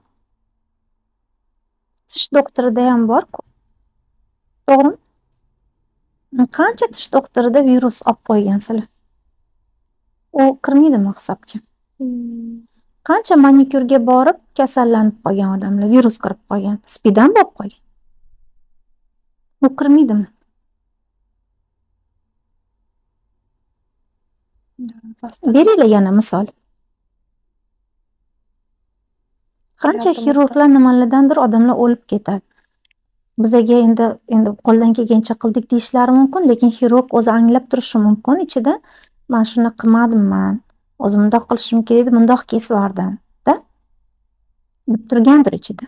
Tish doktorida ham bor-ku. To'g'rimi? Qancha tish doktorida virus olib qo'ygansizlar? U kirmaydimi hisobga?
Hmm.
Qancha manikyurga borib kasallanib qolgan odamlar, virus kirib qolgan, spidan bo'lib qolgan. U kirmaydimi? Beringlar yana misol. Qancha xirurglar nimalardandir odamlar o'lib ketadi. Bizaga endi endi qo'ldan kelgancha qildik deyishlari mumkin, lekin xirurg o'zi anglab turishi mumkin ichida. Men shuni qilmadimman. O'zim bundoq qilishim kerak edi, bundoq kesib yubordim, da? deb turgandir ichida.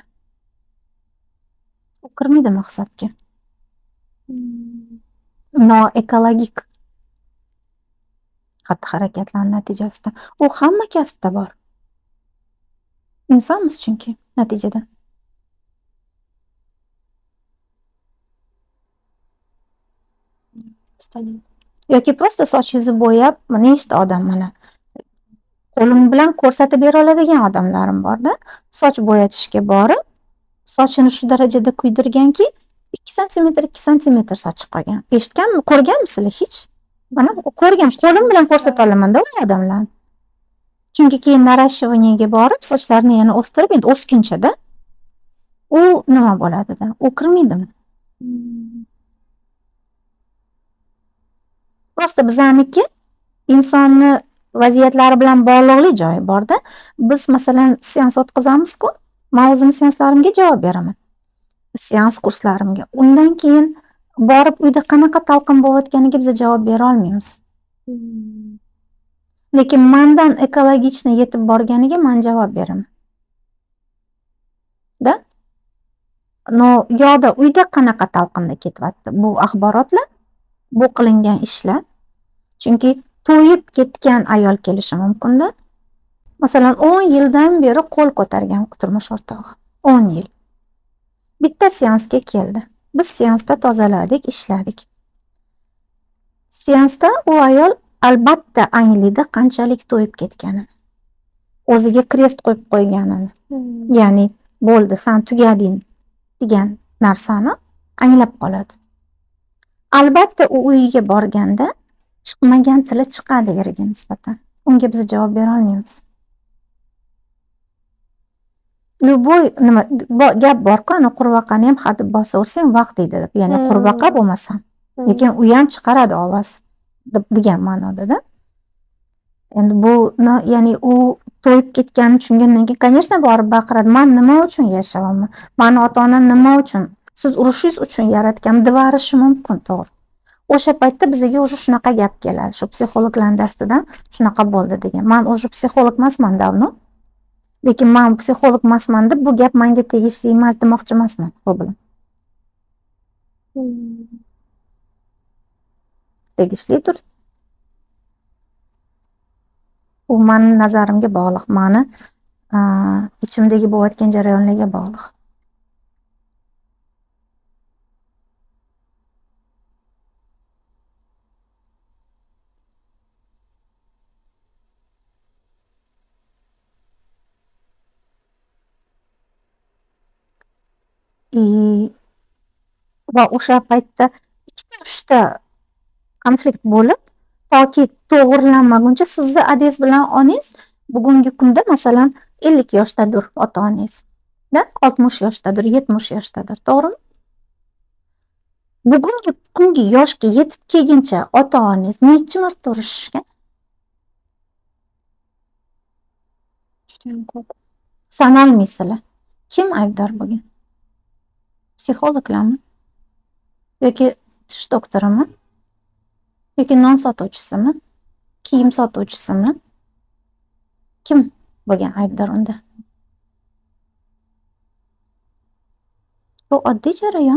U kirmaydimi hisobga?
Hmm.
Noekologik xatti-harakatlar natijasida. U hamma kasbda bor. Insonmiz chunki natijada. Yoki prosta sochingizni bo'yab, nechta odam mana qo'lim bilan ko'rsatib bera oladigan odamlarim bor-da. Soch bo'yatishga borib, sochini shu darajada kuydirganki, ikki santimetr ikki santimetr sochi qolgan. Eshitganmi, ko'rganmisizlar hech? Mana ko'rgan, qo'lim bilan ko'rsata olaman-da u odamlarni. Chunki keyin narashivaniyaga borib, sochlarini yana o'stirib, endi o'sguncha-da. U nima bo'ladi-da? U kirmaydimi?
Hmm.
Prosta bizaniki insonni vaziyatlari bilan bog'liqli joyi bor-da. Biz masalan seans o'tkazamiz-ku, men o'zim seanslarimga javob beraman. Seans kurslarimga. Undan keyin borib uyda qanaqa talqin bo'layotganiga biz javob bera olmaymiz.
Hmm.
Lekin mendan ekologichni yetib borganiga men javob beraman. Da? No, yo'da uyda qanaqa talqinda ketyapti bu axborotlar, bu qilingan ishlar. Chunki to'yib ketgan ayol kelishi mumkin-da. Masalan, o'n yildan beri qo'l ko'targan turmush o'rtog'i. o'n yil. Bitta seansga keldi. Biz seansda tozaladik, ishladik. Seansda u ayol albatta anglaydi qanchalik to'yib ketganini. O'ziga krest qo'yib qo'yganini.
Hmm.
Ya'ni bo'ldi, sen tugading degan narsani anglab qoladi. Albatta u uyiga borganda chiqmagan tili chiqadi eriga nisbatan. Unga biz javob bera olmaymiz. Luboy nima gap bor-ku, ana qurbaqani ham hadib bosaversang vaqt deydi deb. Ya'ni
Hmm.
qurbaqa bo'lmasam, lekin u ham chiqaradi ovoz deb degan ma'noda-da. Endi bu ya'ni u to'yib ketganini tushungandan keyin, конечно, borib baqiradi. Men nima uchun yashayapman? Meni ota-onam nima uchun? Siz urushingiz uchun yaratgan devarishi mumkin, to'g'ri. O'sha paytda bizga o'sha shunaqa gap keladi. Shu psixologlar dastidan shunaqa bo'ldi degan. Men o'sha psixolog emasman davno. Lekin men psixolog emasman deb bu gap menga tegishli emas demoqchi emasman bu bilan.
Hmm.
tegishlidir. U mani nazarimga bog'liq, mani ichimdagi bo'layotgan jarayonlarga bog'liq. Va o'sha paytda ikkita uchta konflikt bo'lib, toki to'g'rilanmaguncha sizni adingiz bilan onangiz bugungi kunda masalan ellik yoshdadir ota-onangiz, da oltmish yoshdadir, yetmish yoshdadir, to'g'rimi? Bugungi kungi yoshga yetib kelguncha ota-onangiz necha marta urushishgan?
Juda ham ko'p.
Sanolmaysizlar. Kim aybdor bo'lgan? Psixologlarmi? Yoki tish doktorimi? Yoki non sotuvchisimi? Kiyim sotuvchisimi? Kim bo'lgan aybdor unda? Bu oddiy jarayon.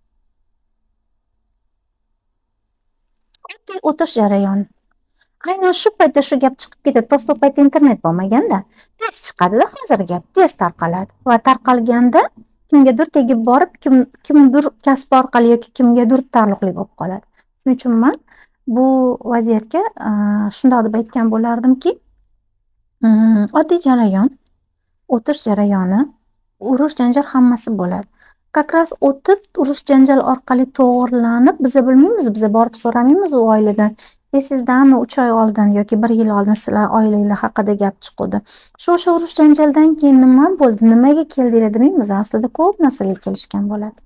Oddiy o'tish jarayoni. Aynan shu paytda shu gap chiqib ketadi. Prosta u paytda internet bo'lmaganda tez chiqadi-da, hozir gap tez tarqaladi va tarqalganda kimgadir tegib borib, kim kimdir kasb orqali yoki kimgadir taalluqli bo'lib qoladi. Shuning uchun men bu vaziyatga shunday deb aytgan bo'lardimki, oddiy jarayon, o'tish jarayoni, urush janjal hammasi bo'ladi. Как раз o'tib, urush janjal orqali to'g'rilanib, biza bilmaymiz, biza borib so'ramaymiz u oiladan. Esizdami uch oy oldin yoki bir yil oldin sizlar oilanglar haqida gap chiqdi. Shu o'sha urush janjaldan keyin nima bo'ldi, nimaga keldinglar demaymiz, aslida ko'p narsaga kelishgan bo'ladi.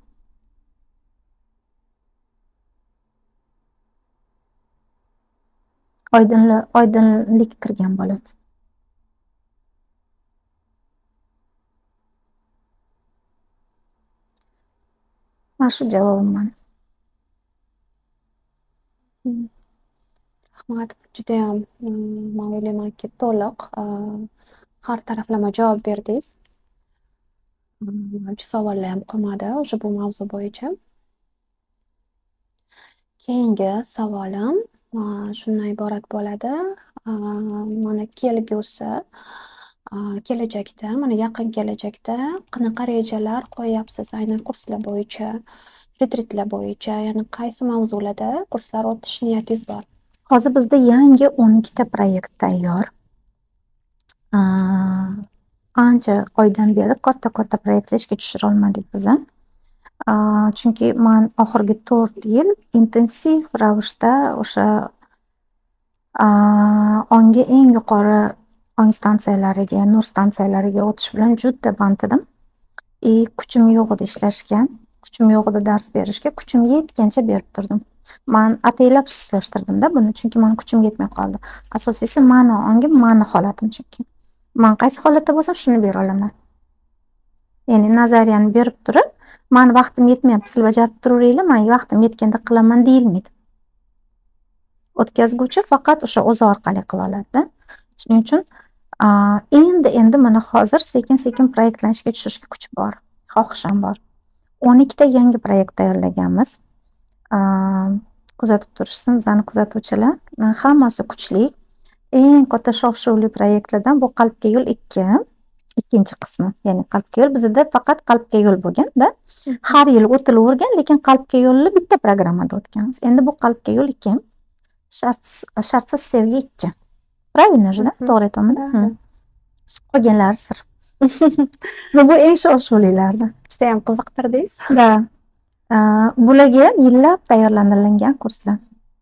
Oydinlik, oydinlik kirgan bo'ladi. Mana shu javobim men.
Rahmat, juda ham men o'ylaymanki to'liq har taraflama javob berdingiz. Menimcha savollar ham qolmadi o'sha bu mavzu bo'yicha. Keyingi savolim shundan iborat bo'ladi. Mana kelgusi kelajakda, mana yaqin kelajakda qanaqa rejalar qo'yapsiz aynan kurslar bo'yicha, retritlar bo'yicha, ya'ni qaysi mavzularda kurslar o'tish niyatingiz bor?
Hozir bizda yangi o'n ikkita proyekt tayyor. Ancha oydan beri katta-katta proyektlar ishga tushira olmadik biz. Chunki men oxirgi to'rt yil intensiv ravishda o'sha ongi eng yuqori ong stansiyalariga, nur stansiyalariga o'tish bilan juda band edim. E, kuchim yo'q edi ishlashga, kuchim yo'q edi dars berishga, kuchim yetgancha berib turdim. Men ataylab xususlashtirdim-da buni, chunki men kuchim yetmay qoldi. Asosiysi meni ongim, meni holatim chunki. Men qaysi holatda bo'lsam shuni bera olaman. Ya'ni nazariyani berib turib, men vaqtim yetmayapti, siz bajarib turaveringlar, men vaqtim yetganda qilaman deyilmaydi. O'tkazguvchi faqat o'sha o'zi orqali qila oladi-da. Shuning uchun endi endi mana hozir sekin-sekin proyektlanishga tushishga kuch bor, xohish ham bor. o'n ikkita yangi proyekt tayyorlaganmiz. Kuzatib turishsin, bizani kuzatuvchilar, hammasi kuchli. Eng katta shov-shuvli proyektlardan bu Qalbga yo'l ikki, ikkinchi qismi. Ya'ni Qalbga yo'l bizda faqat Qalbga yo'l bo'lgan-da. Har yil o'tilavergan, lekin Qalbga yo'lni bitta programmada o'tganmiz. Endi bu Qalbga yo'l ikki. Shartsiz sevgi ikki. Правильно же, да? To'g'ri aytaman. Qolganlari sir. Bu eng shov-shuvlilardan.
Juda ham qiziqtirdingiz.
Da. Bularga yillab tayyorlanilgan kurslar.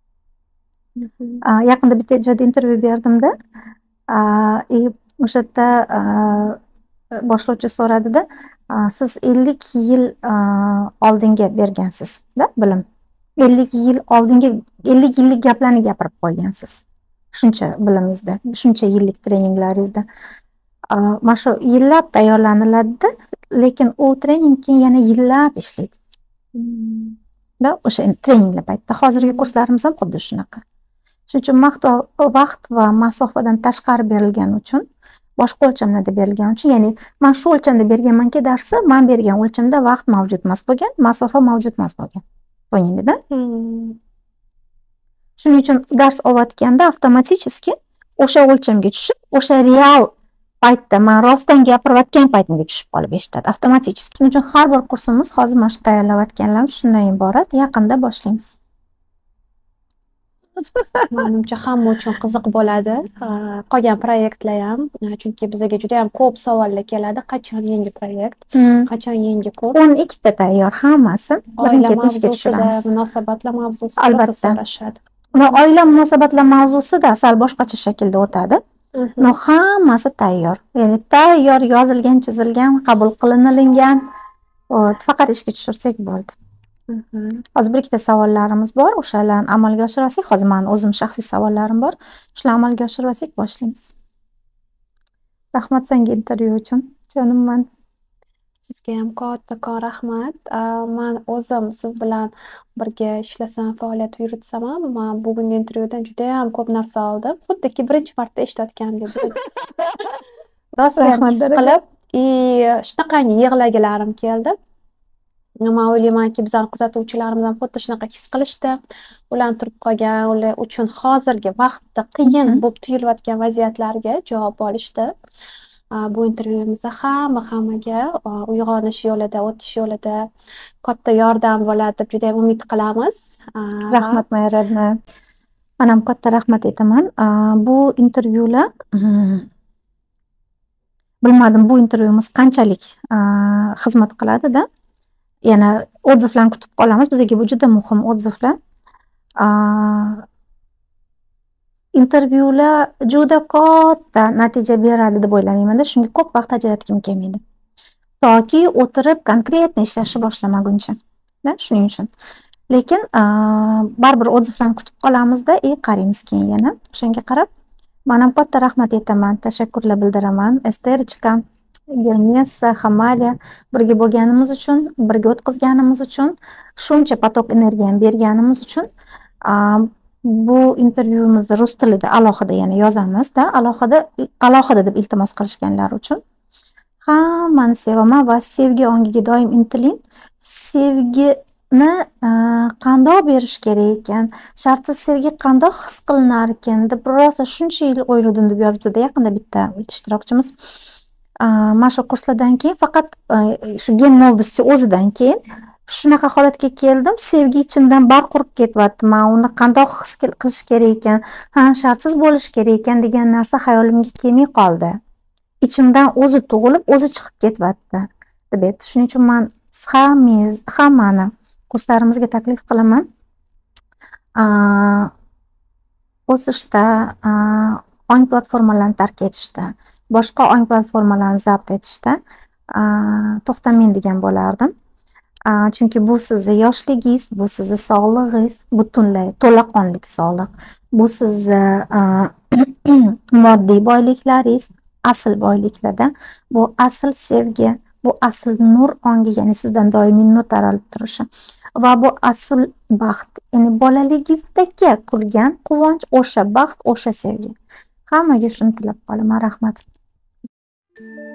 Yaqinda bitta joyda intervyu berdimda, o'sha yerda boshlovchi so'radida, siz ellik yil oldinga bergansiz-da bilim. ellik yil oldinga ellik yillik gaplarni gapirib qo'ygansiz. Shuncha bilimingizda, shuncha yillik treninglaringizda. Mana shu yillab tayyorlaniladi, lekin u trening keyin yana yillab ishlaydi. Da o'sha treninglar paytda hozirgi kurslarimiz ham xuddi shunaqa. Shuning uchun vaqt va masofadan tashqari berilgani uchun, boshqa o'lchamlarda berilgani uchun, ya'ni men shu o'lchamda berganmanki darsni, men bergan o'lchamda vaqt mavjud emas bo'lgan, masofa mavjud emas bo'lgan. Tushundingizda? Shuning uchun dars olayotganda avtomaticheski o'sha o'lchamga tushib, o'sha real paytda man rostdan gapirayotgan paytimga tushib qolib eshitadi avtomaticheski. Shuning uchun har bir kursimiz hozir mana shu tayyorlayotganlarimiz shundan iborat. Yaqinda boshlaymiz.
Menimcha hamma uchun qiziq bo'ladi. Qolgan proyektlar ham, chunki bizga juda ham ko'p savollar keladi. Qachon yangi proyekt, qachon yangi kurs?
o'n ikkita tayyor hammasi. Birin-ketin ishga tushiramiz.
Munosabatlar mavzusida
Albatta
so'rashadi.
Uni oila munosabatlar mavzusida sal boshqacha shaklda o'tadi. No hammasi tayyor. Ya'ni tayyor yozilgan, chizilgan, qabul qilinilgan. Faqat ishga tushirsak bo'ldi. Hozir bir ikkita savollarimiz bor, o'shalarni amalga oshirsak, hozir men o'zim shaxsiy savollarim bor. Shularni amalga oshirsak boshlaymiz. Rahmat senga intervyu uchun. Jonimman.
Sizga ham kattakon rahmat. Men o'zim siz bilan birga ishlasam, faoliyat yuritsam ham, men bugungi intervyudan juda ham ko'p narsa oldim. Xuddiki birinchi marta eshitayotgandek bo'ldi. Rosa his qilib, i shunaqangi yig'lagilarim keldi. Men o'ylaymanki, bizning kuzatuvchilarimiz ham xuddi shunaqa his qilishdi. Ular turib qolgan, ular uchun hozirgi vaqtda qiyin bo'lib tuyulayotgan vaziyatlarga javob olishdi. Bu intervyumizda hamma hammaga uyg'onish yo'lida, o'tish yo'lida katta yordam bo'ladi deb juda ham umid qilamiz.
Rahmat Mayradna. Men ham katta rahmat aytaman. Bu intervyular bilmadim bu intervyumiz qanchalik xizmat qiladi-da. Yana odzivlarni kutib qolamiz. Bizga bu juda muhim odzivlar. Intervyular juda katta natija beradi deb o'ylamayman-da, shunga ko'p vaqt ajratgim kelmaydi. Toki o'tirib konkretni ishlashni boshlamaguncha. Da, shuning uchun. Lekin baribir odzivlarni kutib qolamiz-da, e qaraymiz keyin yana. O'shanga qarab, men ham katta rahmat aytaman, tashakkurlar bildiraman. Esterchka, Germesa, Hamada birga bo'lganimiz uchun, birga o'tkazganimiz uchun, shuncha potok energiyani berganimiz uchun bu intervyuimizni rus tilida alohida yana yozamiz-da, alohida alohida deb iltimos qilishganlar uchun hammani sevaman va sevgi ongiga doim intiling. Sevgini qandoq berish kerak ekan, shartsiz sevgi qandoq his qilinar ekan deb rosa shuncha yil o'yladim deb yozibdi. Yaqinda bitta ishtirokchimiz mana shu kurslardan keyin faqat shu gen moldoschi o'zidan keyin shunaqa holatga keldim, sevgi ichimdan barqurib ketyapti. Men uni qandoq his qilish kerak ekan, ha, shartsiz bo'lish kerak ekan degan narsa xayolimga kelmay qoldi. Ichimdan o'zi tug'ilib, o'zi chiqib ketyapti deb aytdi. Shuning uchun men hammangiz, hammani kurslarimizga taklif qilaman. O'sishda, ong platformalarni tark etishda, boshqa ong platformalarni zabt etishda to'xtamaydigan bo'lardim. Chunki bu sizni yoshligingiz, bu sizni sog'lig'ingiz, butunlay to'laqonli sog'liq. Bu sizni moddiy boyliklaringiz, asl boyliklarda, bu asl sevgi, bu asl nur ongi, ya'ni sizdan doimiy nur taralib turishi va bu asl baxt, ya'ni bolaligingizdagi kulgan quvonch, o'sha baxt, o'sha sevgi. Hammaga shuni tilab qolaman. Rahmat.